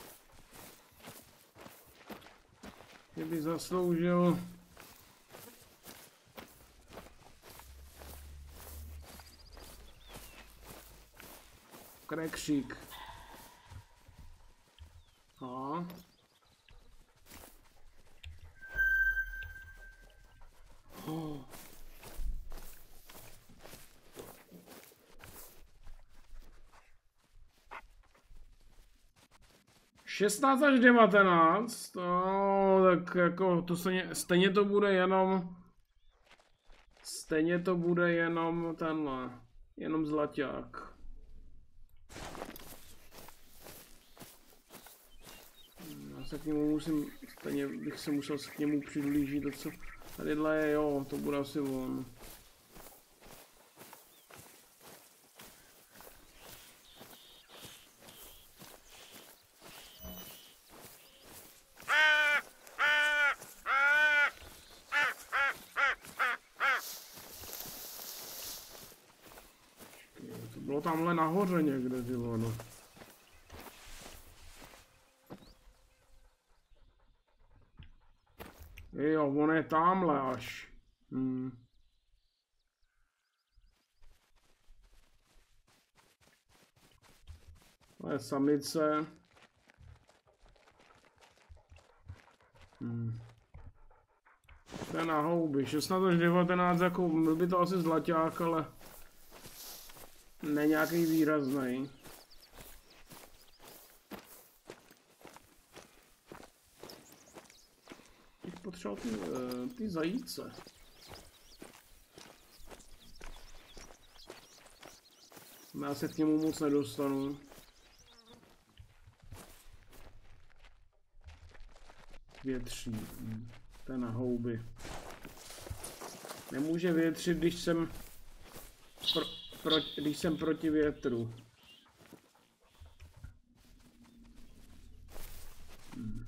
Že by zasloužil... Krekšík. A... Oh. šestnáct až devatenáct, no, tak jako to stejně, stejně to bude jenom, stejně to bude jenom tenhle, jenom zlaťák. Já se k němu musím, stejně bych se musel k němu přiblížit, to co tadyhle je, jo, to bude asi on. Bylo tamhle nahoře někde, ty ono. Jo, on je tamhle až. Hmm. To je samice. Hmm. To je na houby. šestnáct až devatenáct, jako byl by to asi zlaťák, ale ne nějaký výrazný. Bych potřeboval ty, ty zajíce. Já se k němu moc nedostanu. Větří. To je na houby. Nemůže větřit, když jsem pro, pro, když jsem proti větru. Hmm.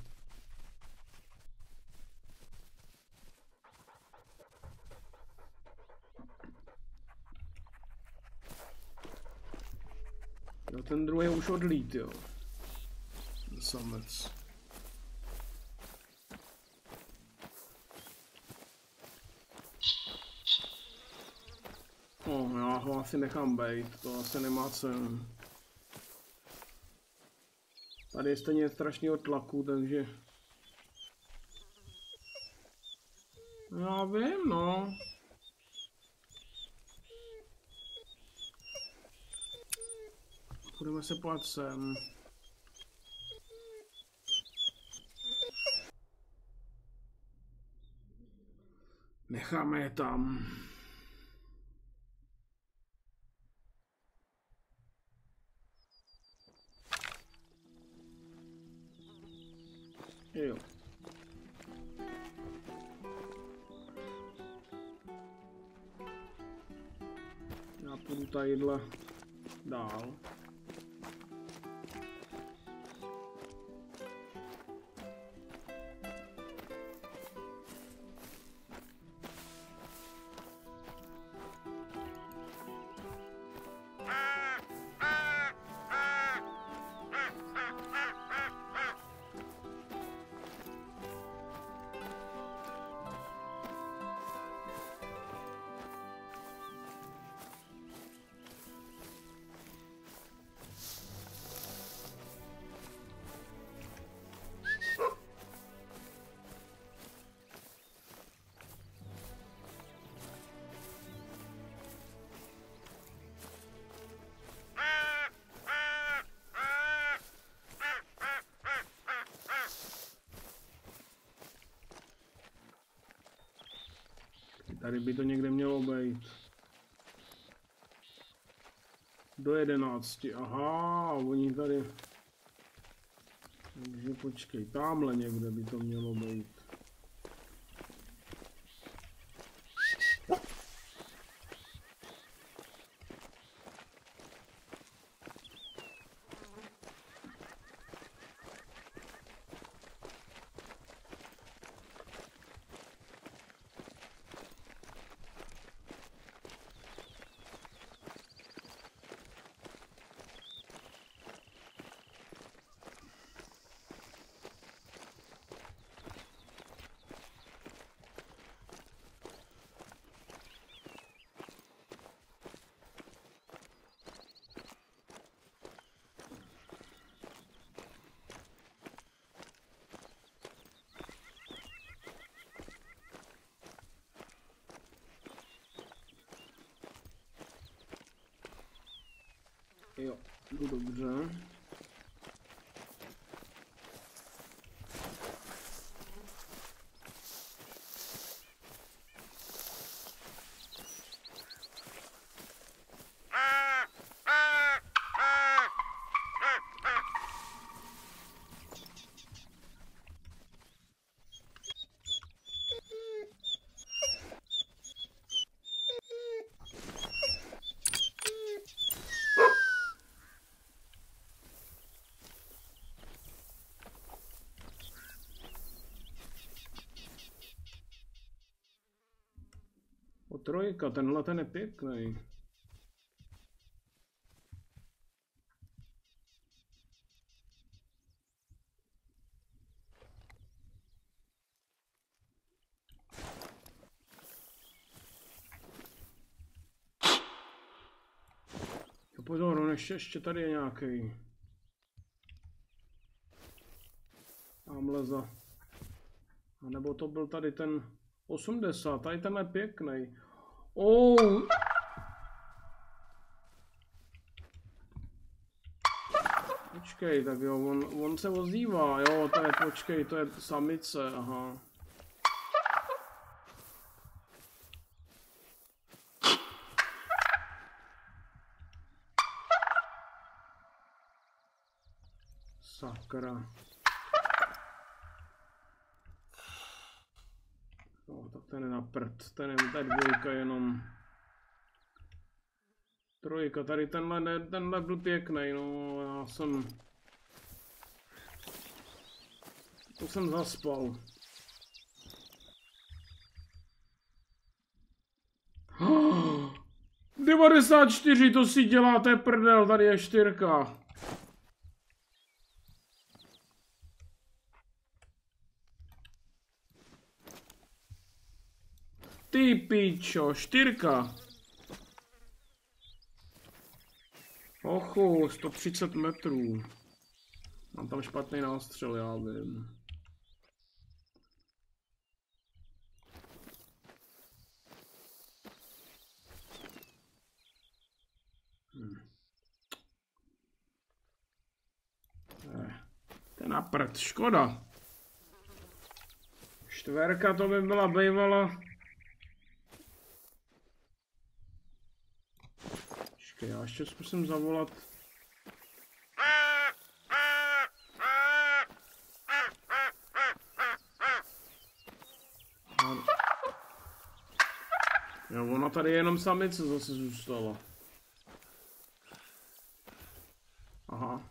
No, ten druhý už odlít, jo. Samec. No, já ho asi nechám bejt, to asi nemá cenu. Tady je stejně strašného tlaku, takže... Já vím, no. Budeme se pát sem. Necháme je tam. Jo. Já půjdu tadyhle dál. Tady by to někde mělo být. Do jedenácti, aha, oni tady... Takže počkej, tamhle někde by to mělo být. Jo, to dobře. O trojka, tenhle ten je pěkný. Pozor, on ještě, ještě tady je nějaký. Tamhle za. A nebo to byl tady ten osmdesát, tady ten je pěkný. Oh. Počkej, tak jo, on, on se ozývá, jo, to je, počkej, to je samice, aha. Sakra. No, tak ten je na prd, ten je tady dvojka jenom. Trojka, tady tenhle, ne, tenhle byl pěkný, no, já jsem... To jsem zaspal. devadesát čtyři, to si děláte prdel, tady je čtyřka. Ty pičo, čtyřka. Ochu, sto třicet metrů. Mám tam špatný nástřel, já vím. Hm. Eh, to je na prd, škoda. Čtverka to by byla bývala. Počkej, já ještě zkusím zavolat. Jo, ona tady jenom samice zase zůstala. Aha.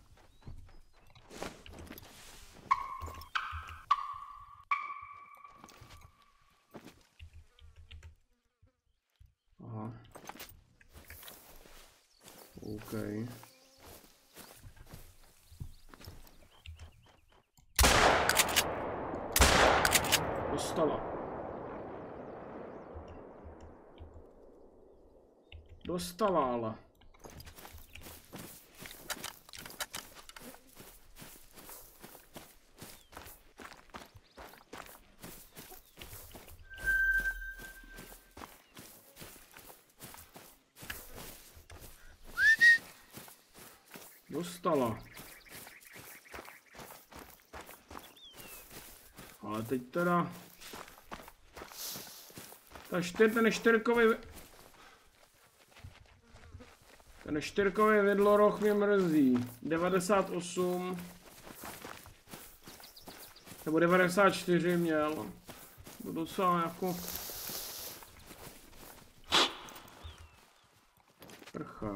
Aha. OK. Dostala. Dostala, ale. Dostala. Ale teď teda... Ta čtyř, ten čtyřkový... Ten čtyřkový vidloroh mě mrzí. devadesát osm. Nebo devadesát čtyři měl. To docela jako... Prcha.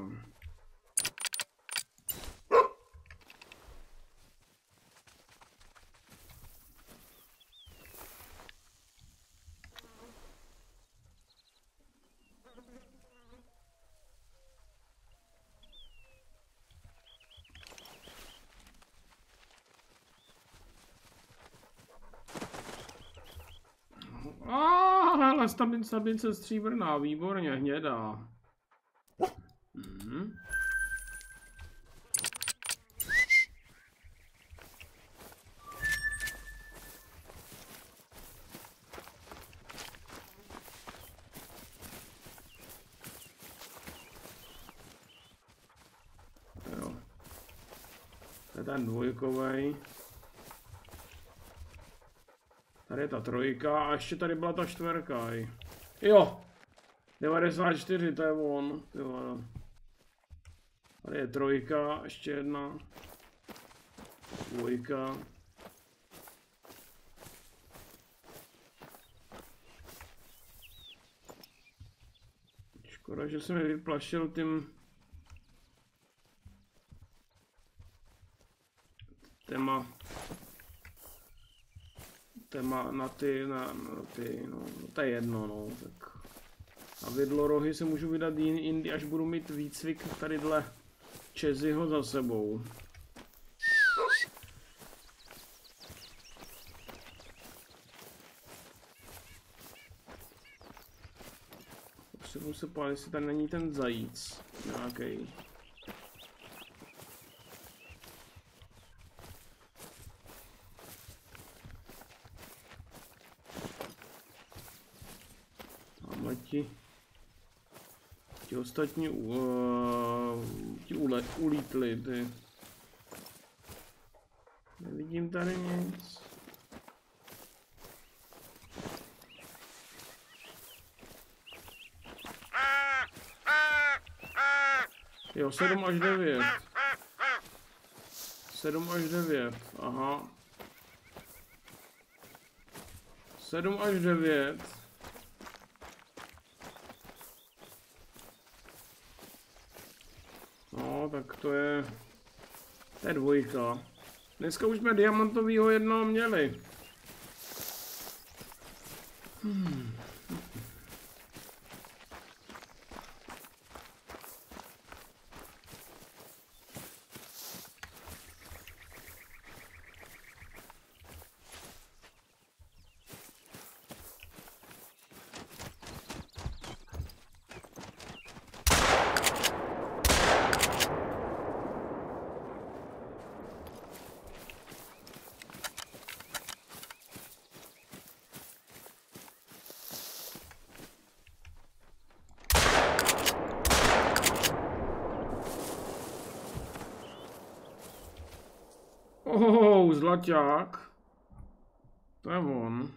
Ale stabilce stříbrná, výborně, hnědá. Hmm. Jo. To je ten dvojkovej. Tady je ta trojka a ještě tady byla ta čtverka. Jo! devadesát čtyři, to je on. Jo. Tady je trojka, ještě jedna. Dvojka. Škoda, že jsem mi vyplašil tím... Téma... Téma na ty, na, na ty, no, to je jedno, no, tak... A vidlorohy se můžu vydat jindy, až budu mít výcvik tadyhle Čezyho za sebou. Potřebuji se pálit, jestli tady není ten zajíc nějaký. Tamhle ti, ti ostatní uh, ti ule, ulítli, ty. Nevidím tady nic. Jo, sedm až devět. sedm až devět, aha. sedm až devět. No, tak to je... To je dvojka. Dneska už jsme diamantovýho jednoho měli. Hmm. Oh, zlaťák. To je on.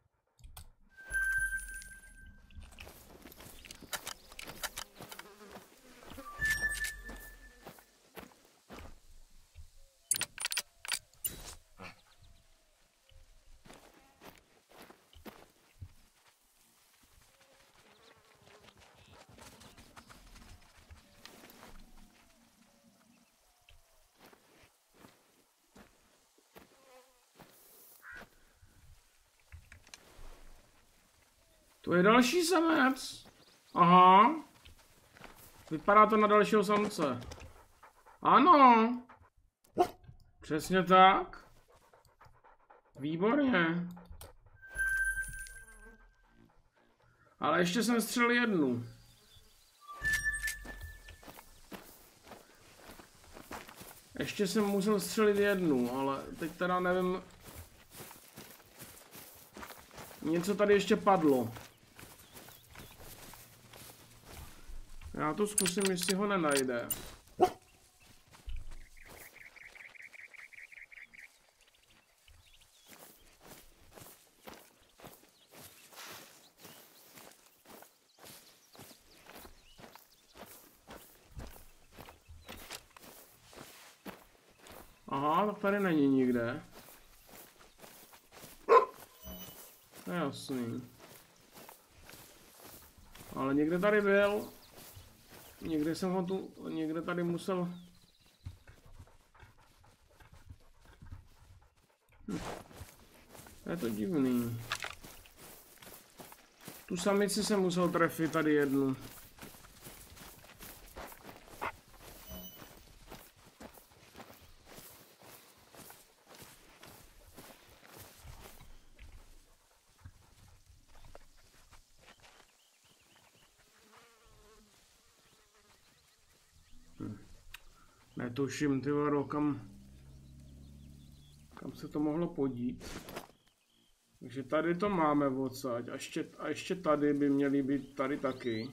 To je další samec. Aha. Vypadá to na dalšího samce. Ano. Přesně tak. Výborně. Ale ještě jsem střelil jednu. Ještě jsem musel střelit jednu, ale teď teda nevím. Něco tady ještě padlo. Já to zkusím, jestli ho nenajde. Aha, tak tady není nikde. To je jasný. Ale někde tady byl. Někde jsem ho tu, někde tady musel. Hm. Je to divný. Tu samici jsem musel trefit tady jednu. Hm. Netuším, ty vado, kam, kam se to mohlo podít. Takže tady to máme odsaď. A ještě, a ještě tady by měly být tady taky.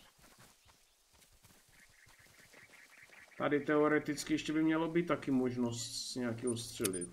Tady teoreticky ještě by mělo být taky možnost nějakého střelit.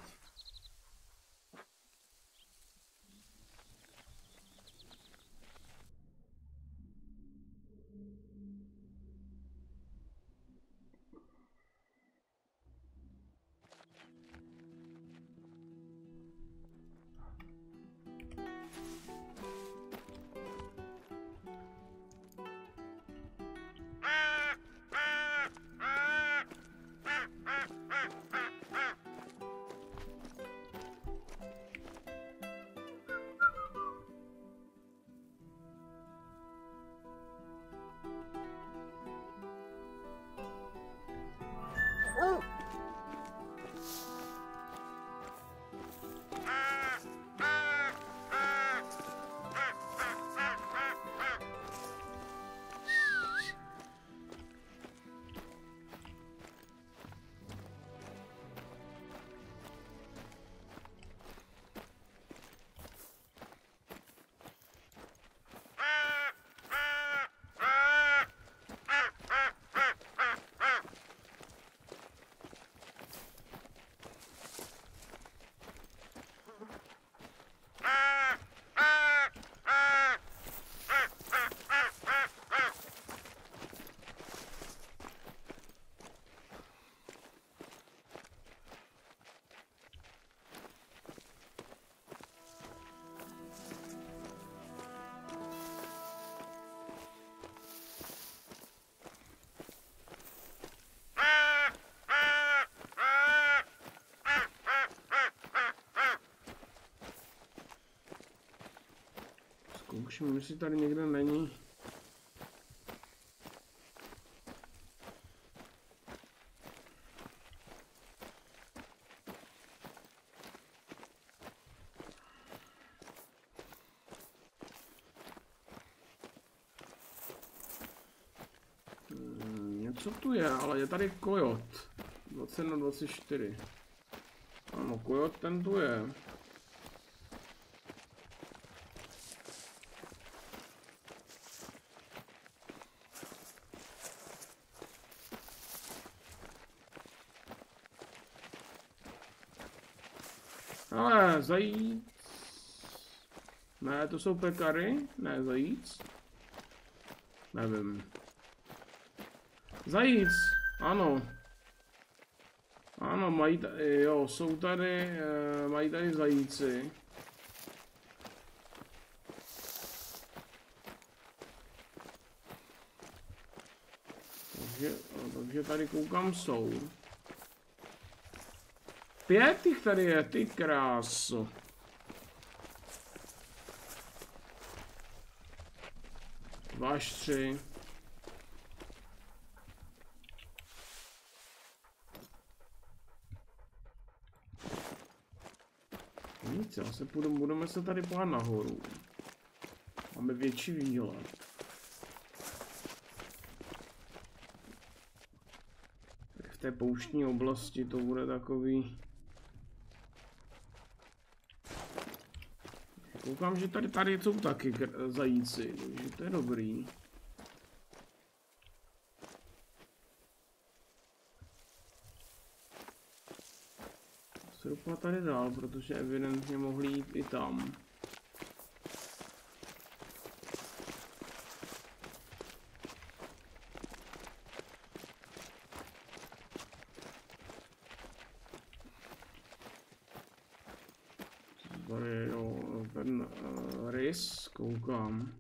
Zkouším, jestli tady někde není. Hmm, něco tu je, ale je tady kojot. dvacet na dvacet čtyři. Ano, kojot ten tu je. Ale zajíc. Ne, to jsou pekary. Ne, zajíc. Nevím. Zajíc. Ano. Ano, mají tady, jo, jsou tady, mají tady zajíci. Takže, takže tady koukám jsou. Pět jich tady je, ty kráso. Dva až tři. Nic, já se půjdu, budeme se tady pát nahoru. Máme větší výhled. Tak v té pouštní oblasti to bude takový... Koukám, že tady, tady jsou taky zajíci, takže to je dobrý. Se dopadá tady dál, protože evidentně mohli jít i tam. Tady jo, ten uh, rys, koukám.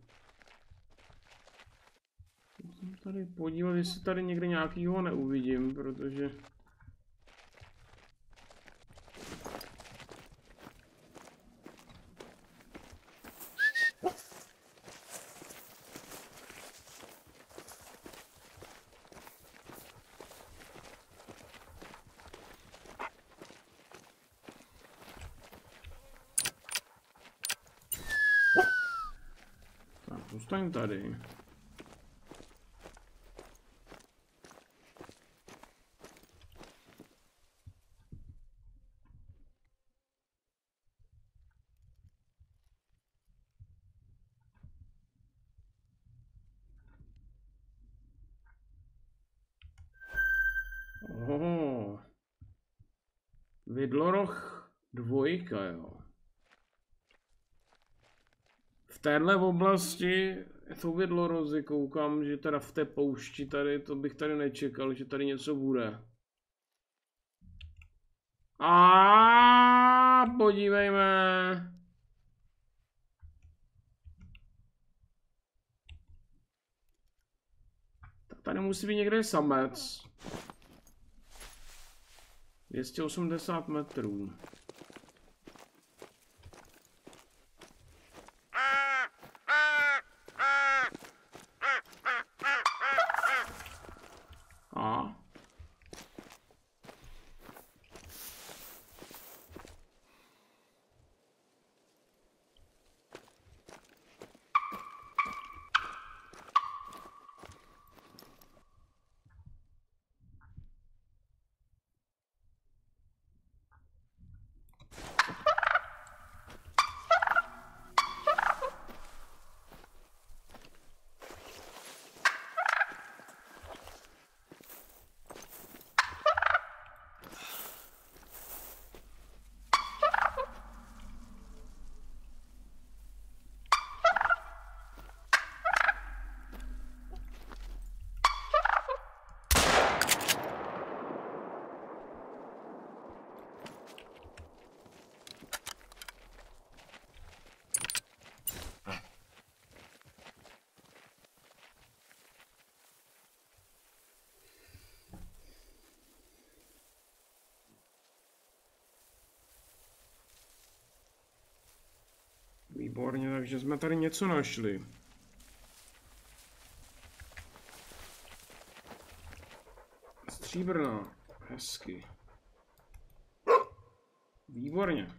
Musím tady podívat, jestli tady někde nějakýho neuvidím, protože... Tak, zůstaň tady. Oho. Vidloroch dvojka, jo. V téhle oblasti jsou vidlorozy, koukám, že teda v té poušti tady, to bych tady nečekal, že tady něco bude. A podívejme. Tak tady musí být někde samec. dvě stě osmdesát metrů. A? Výborně, takže jsme tady něco našli. Stříbrná, hezky. Výborně.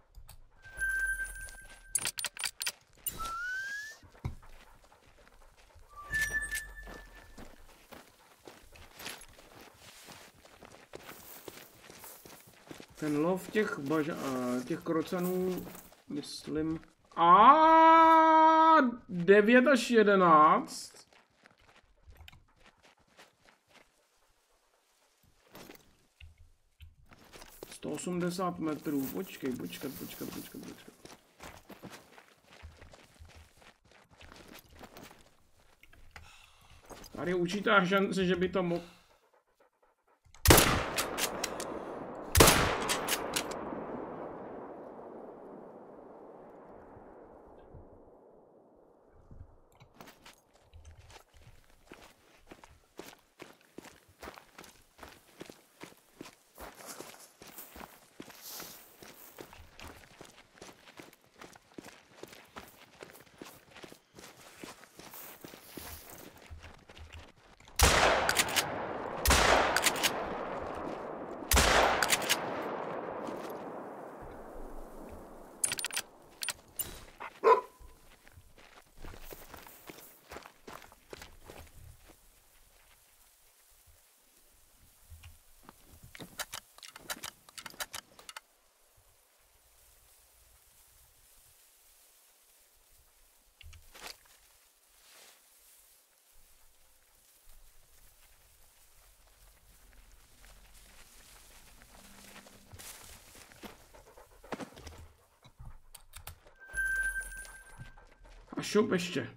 Ten lov těch baža, těch krocanů, myslím... A devět až jedenáct. sto osmdesát metrů. Počkej, počkat, počkat, počkat, počkat. Tady je určitá šance, že by to mohl... A šup ještě.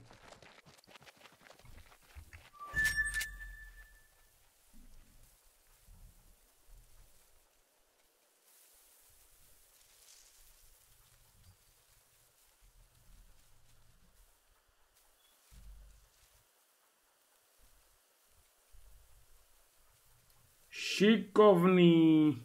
Šikovný.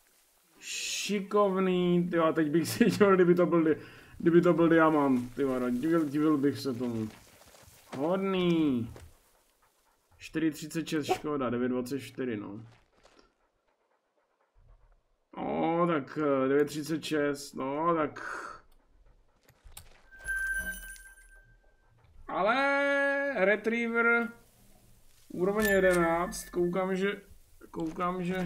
Šikovný. Tyjo, a teď bych si dělal, kdyby to byl, kdyby to byl diamant. Tyjo, divil, divil bych se tomu. Hodný. čtyři třicet šest škoda, devět dvacet čtyři, no. No, tak devět třicet šest, no, tak... Ale Retriever úroveň jedenáct, koukám, že... Koukám, že...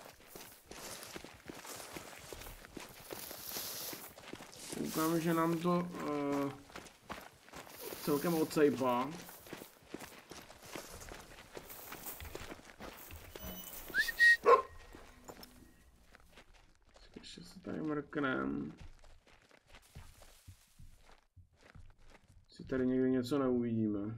Koukám, že nám to uh, celkem odsejpá. Ještě se tady mrknem. Si tady někdy něco neuvidíme.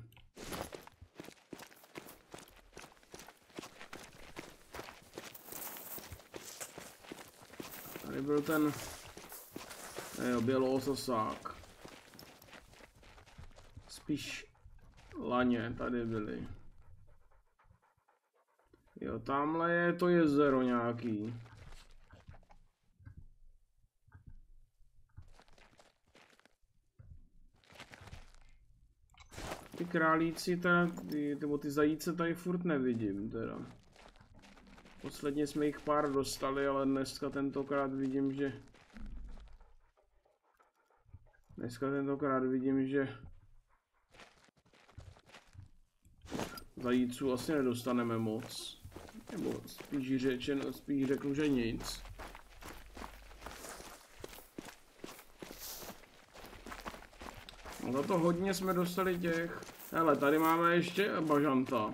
Tady byl ten jo, běloososák. Spíš laně tady byly. Jo, tamhle je to jezero nějaký. Ty králíci teda, ty, ty, ty zajíce tady furt nevidím teda. Posledně jsme jich pár dostali, ale dneska tentokrát vidím, že... Dneska tentokrát vidím, že... Zajíců asi nedostaneme moc. Nebo spíš řečeno, spíš řeknu, že nic. No za to hodně jsme dostali těch. Hele, tady máme ještě bažanta.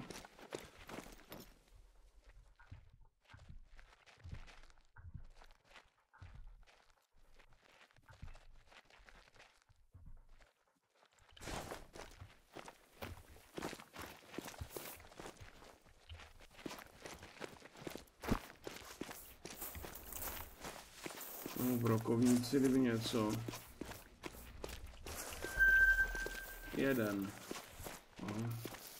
No, brokovníci, kdyby něco. Jeden. Aha.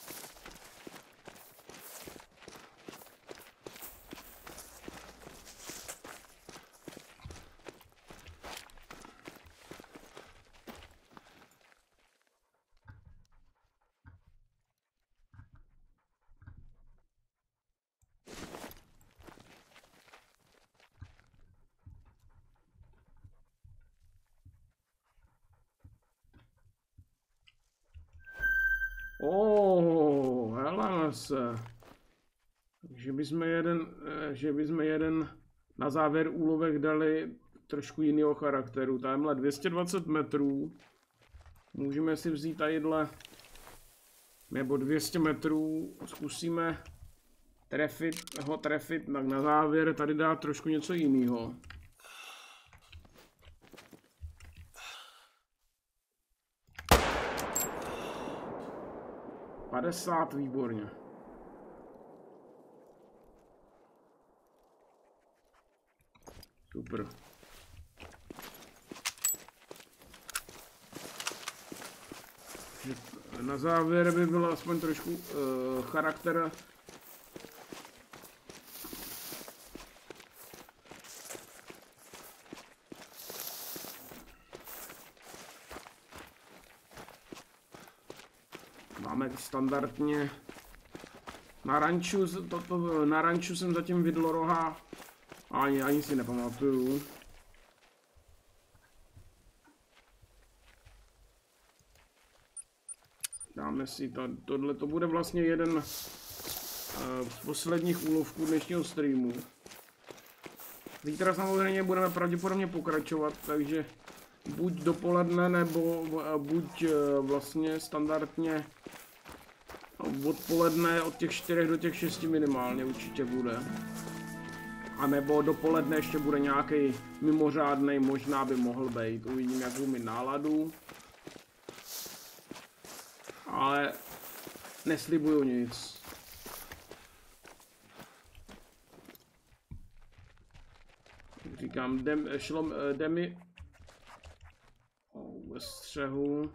Oh, hele se. Takže bychom jeden, že bychom jeden na závěr úlovek dali trošku jiného charakteru. Tamhle dvě stě dvacet metrů. Můžeme si vzít tadyhle nebo dvě stě metrů. Zkusíme trefit, ho trefit, tak na závěr tady dát trošku něco jiného. padesát, výborně. Super. Na závěr by byl aspoň trošku uh, charakter. Máme standardně na ranču, to, to, na ranču jsem zatím vidl roha, ani, ani si nepamatuju. Dáme si to, tohle, to bude vlastně jeden z uh, posledních úlovků dnešního streamu. Zítra samozřejmě budeme pravděpodobně pokračovat, takže buď dopoledne, nebo uh, buď uh, vlastně standardně odpoledne od těch čtyřech do těch šesti minimálně určitě bude. A nebo dopoledne ještě bude nějaký mimořádný, možná by mohl být. Uvidím, jak budu mít náladu. Ale neslibuju nic. Říkám, jdem, šlo, jde mi oh, ve střehu.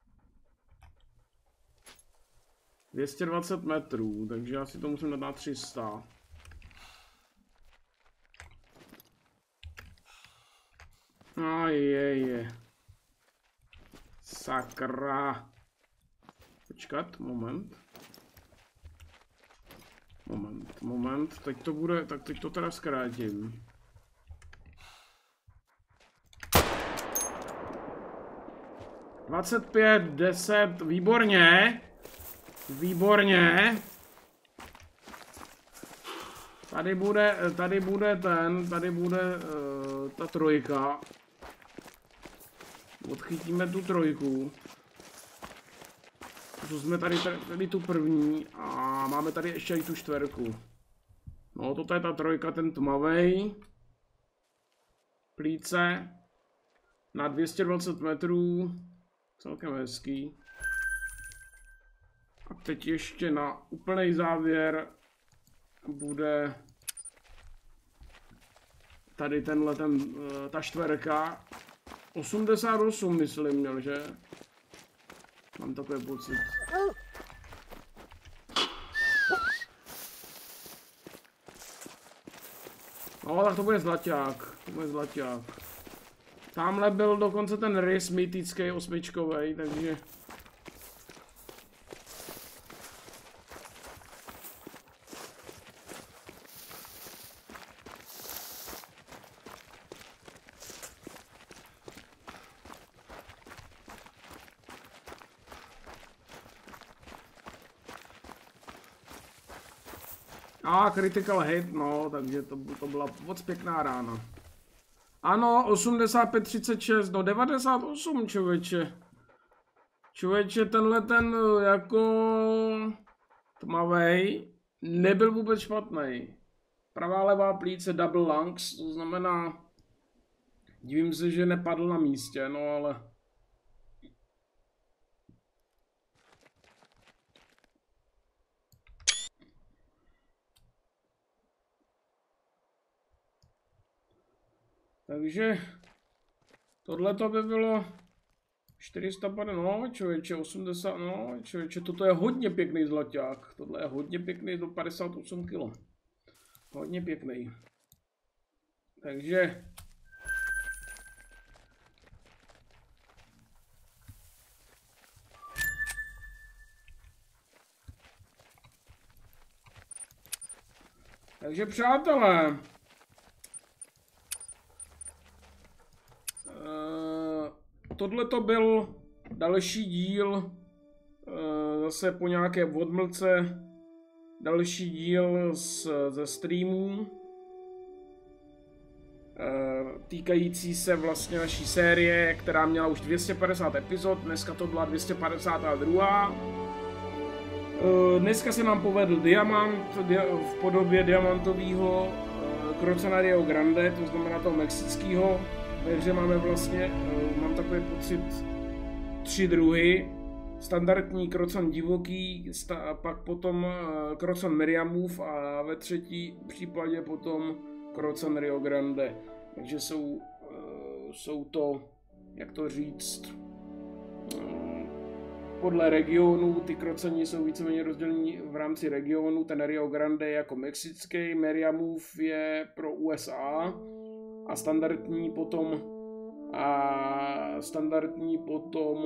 dvě stě dvacet metrů, takže já si to musím dát na tři sta. A je, je. Sakra. Počkat, moment. Moment, moment, teď to bude, tak teď to teda zkrátím. dvacet pět, deset, výborně. Výborně. Tady bude, tady bude ten, tady bude uh, ta trojka. Odchytíme tu trojku. To jsme tady, tady tu první a máme tady ještě i tu čtverku. No, toto je ta trojka, ten tmavej. Plíce. Na dvě stě dvacet metrů. Celkem hezký. A teď ještě na úplný závěr bude tady tenhle ten, ta čtverka. osmdesát osm myslím měl, že? Mám takový pocit. No, tak to bude zlaťák. To bude zlaťák. Tamhle byl dokonce ten rys mýtický osmičkovej, takže... A critical hit, no, takže to, to byla moc pěkná rána. Ano, osmdesát pět třicet šest, no devadesát osm, člověče. Člověče, tenhle ten jako tmavej nebyl vůbec špatný. Pravá levá plíce double lungs, to znamená, divím se, že nepadl na místě, no ale... Takže tohle to by bylo čtyři sta padesát, no člověče, osmdesát, no člověče, toto je hodně pěkný zlaťák, tohle je hodně pěkný, do padesát osm kilo, hodně pěkný. Takže takže přátelé, tohle to byl další díl, zase po nějaké odmlce, další díl z, ze streamů, týkající se vlastně naší série, která měla už dvě stě padesát epizod, dneska to byla dvě stě padesát dva. Dneska se nám povedl diamant v podobě diamantového krocana Rio Grande, to znamená toho mexického. Ve hře máme vlastně, mám takový pocit, tři druhy. Standardní krocan divoký, pak potom krocan Miriamův a ve třetí případě potom krocan Rio Grande. Takže jsou, jsou to, jak to říct, podle regionu, ty krocani jsou víceméně rozdělení v rámci regionu. Ten Rio Grande je jako mexický, Miriamův je pro U S A. A standardní potom a standardní potom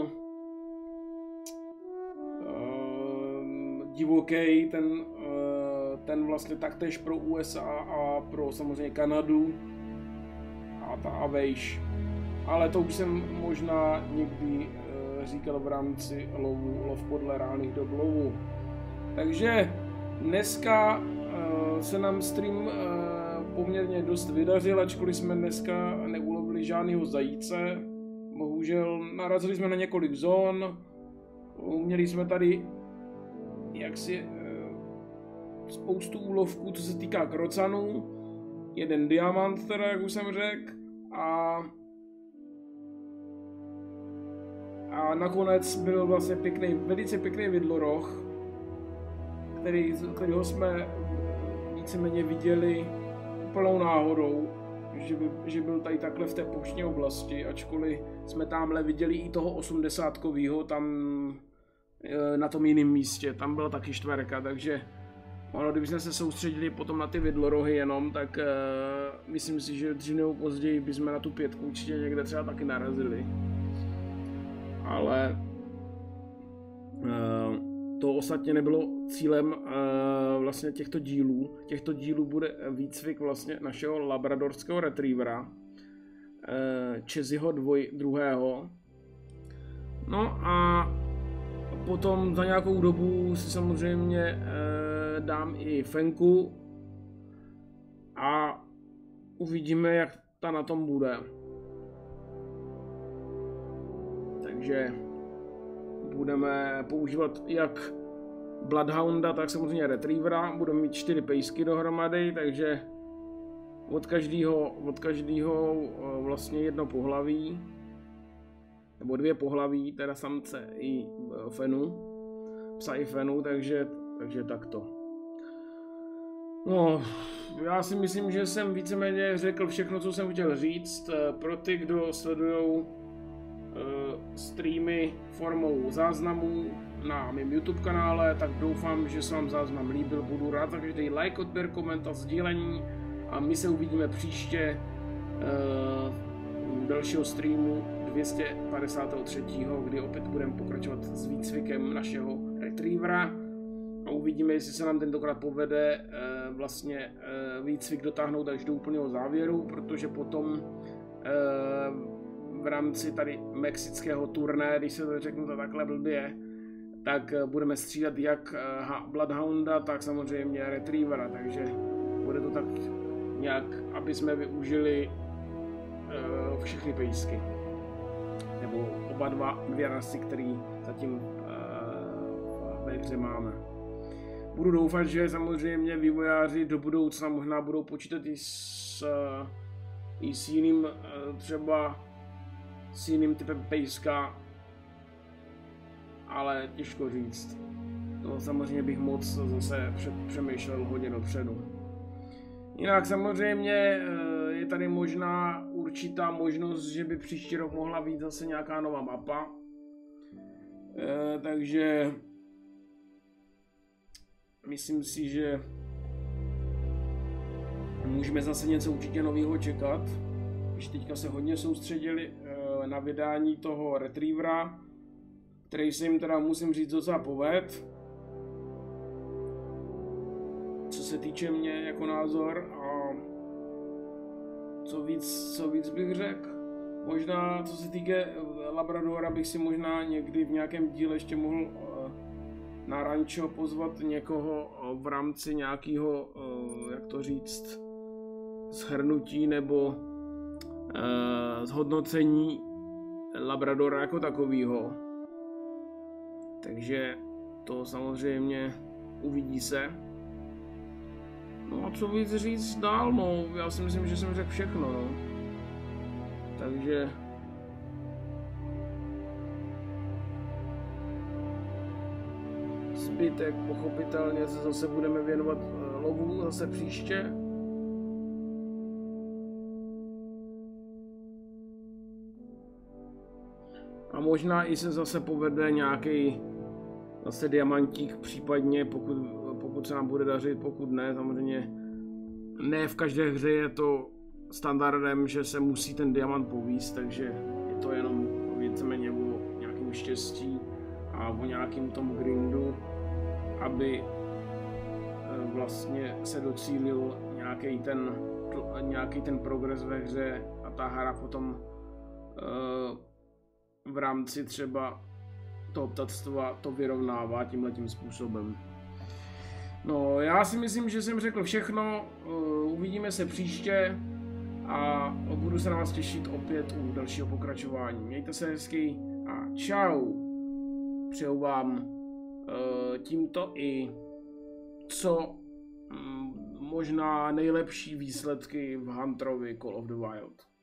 uh, divoký, ten, uh, ten vlastně taktéž pro U S A a pro samozřejmě Kanadu a ta a vejš. Ale to už jsem možná někdy uh, říkal v rámci lovu, lov podle reálných dob lovu. Takže dneska uh, se nám stream uh, poměrně dost vydařil, ačkoliv jsme dneska neulovili žádného zajíce. Bohužel narazili jsme na několik zón. Měli jsme tady jaksi spoustu úlovků, co se týká krocanů, jeden diamant teda, jak už jsem řekl, a a nakonec byl vlastně pěkný, velice pěkný vidloroh, který, kterýho jsme víceméně viděli úplnou náhodou, že, by, že byl tady takhle v té pouštní oblasti, ačkoliv jsme tamhle viděli i toho osmdesátkovýho tam na tom jiném místě, tam byla taky čtverka, takže ono, kdybychom se soustředili potom na ty vidlorohy jenom, tak uh, myslím si, že dřív nebo později bychom na tu pětku určitě někde třeba taky narazili. Ale uh, to ostatně nebylo cílem uh, vlastně těchto dílů. Těchto dílů bude výcvik vlastně našeho labradorského retrievera, uh, Chezzyho dvoj, druhého. No a potom za nějakou dobu si samozřejmě uh, dám i Fenku a uvidíme, jak ta na tom bude. Takže budeme používat jak Bloodhounda, tak samozřejmě Retrievera. Budeme mít čtyři pejsky dohromady, takže od každého, od každého vlastně jedno pohlaví, nebo dvě pohlaví, teda samce i fenu, psa i fenu, takže, takže takto. No, já si myslím, že jsem víceméně řekl všechno, co jsem chtěl říct. Pro ty, kdo sledujou streamy formou záznamů na mém YouTube kanále, tak doufám, že se vám záznam líbil. Budu rád za každý like, odběr, komentář, sdílení a my se uvidíme příště u dalšího streamu dvě stě padesát tři, kdy opět budeme pokračovat s výcvikem našeho retrievera a uvidíme, jestli se nám tentokrát povede vlastně výcvik dotáhnout až do úplného závěru, protože potom v rámci tady mexického turné, když se to řeknu to takhle blbě, tak budeme střídat jak Bloodhounda, tak samozřejmě Retrievera, takže bude to tak nějak, aby jsme využili uh, všechny pejsky. Nebo oba dva, dvě rasy, který zatím uh, ve hře máme. Budu doufat, že samozřejmě vývojáři do budoucna možná budou počítat i s, uh, i s jiným uh, třeba s jiným typem pejska, ale těžko říct. To samozřejmě bych moc zase přemýšlel hodně dopředu. Jinak samozřejmě je tady možná určitá možnost, že by příští rok mohla být zase nějaká nová mapa. Takže myslím si, že můžeme zase něco určitě nového čekat. Když teďka se hodně soustředili na vydání toho Retrievera, který se jim teda musím říct docela poved. Co se týče mě jako názor a co víc, co víc bych řekl. Možná co se týká Labradora bych si možná někdy v nějakém díle ještě mohl na rančo pozvat někoho v rámci nějakého, jak to říct, shrnutí nebo zhodnocení Labradora jako takového. Takže to samozřejmě uvidí se. No a co víc říct dál, no, já si myslím, že jsem řekl všechno, no. Takže zbytek pochopitelně se zase budeme věnovat lovu zase příště. A možná i se zase povede nějaký zase diamantík, případně pokud, pokud se nám bude dařit, pokud ne, samozřejmě ne v každé hře je to standardem, že se musí ten diamant povíst, takže je to jenom víceméně o nějakém štěstí a o nějakém tom grindu, aby vlastně se docílil nějaký ten, nějaký ten progres ve hře a ta hra potom v rámci třeba toho ptactva to vyrovnává tímhletím způsobem. No, já si myslím, že jsem řekl všechno, uvidíme se příště a budu se na vás těšit opět u dalšího pokračování. Mějte se hezky a čau. Přeju vám tímto i co možná nejlepší výsledky v Hunterovi Call of the Wild.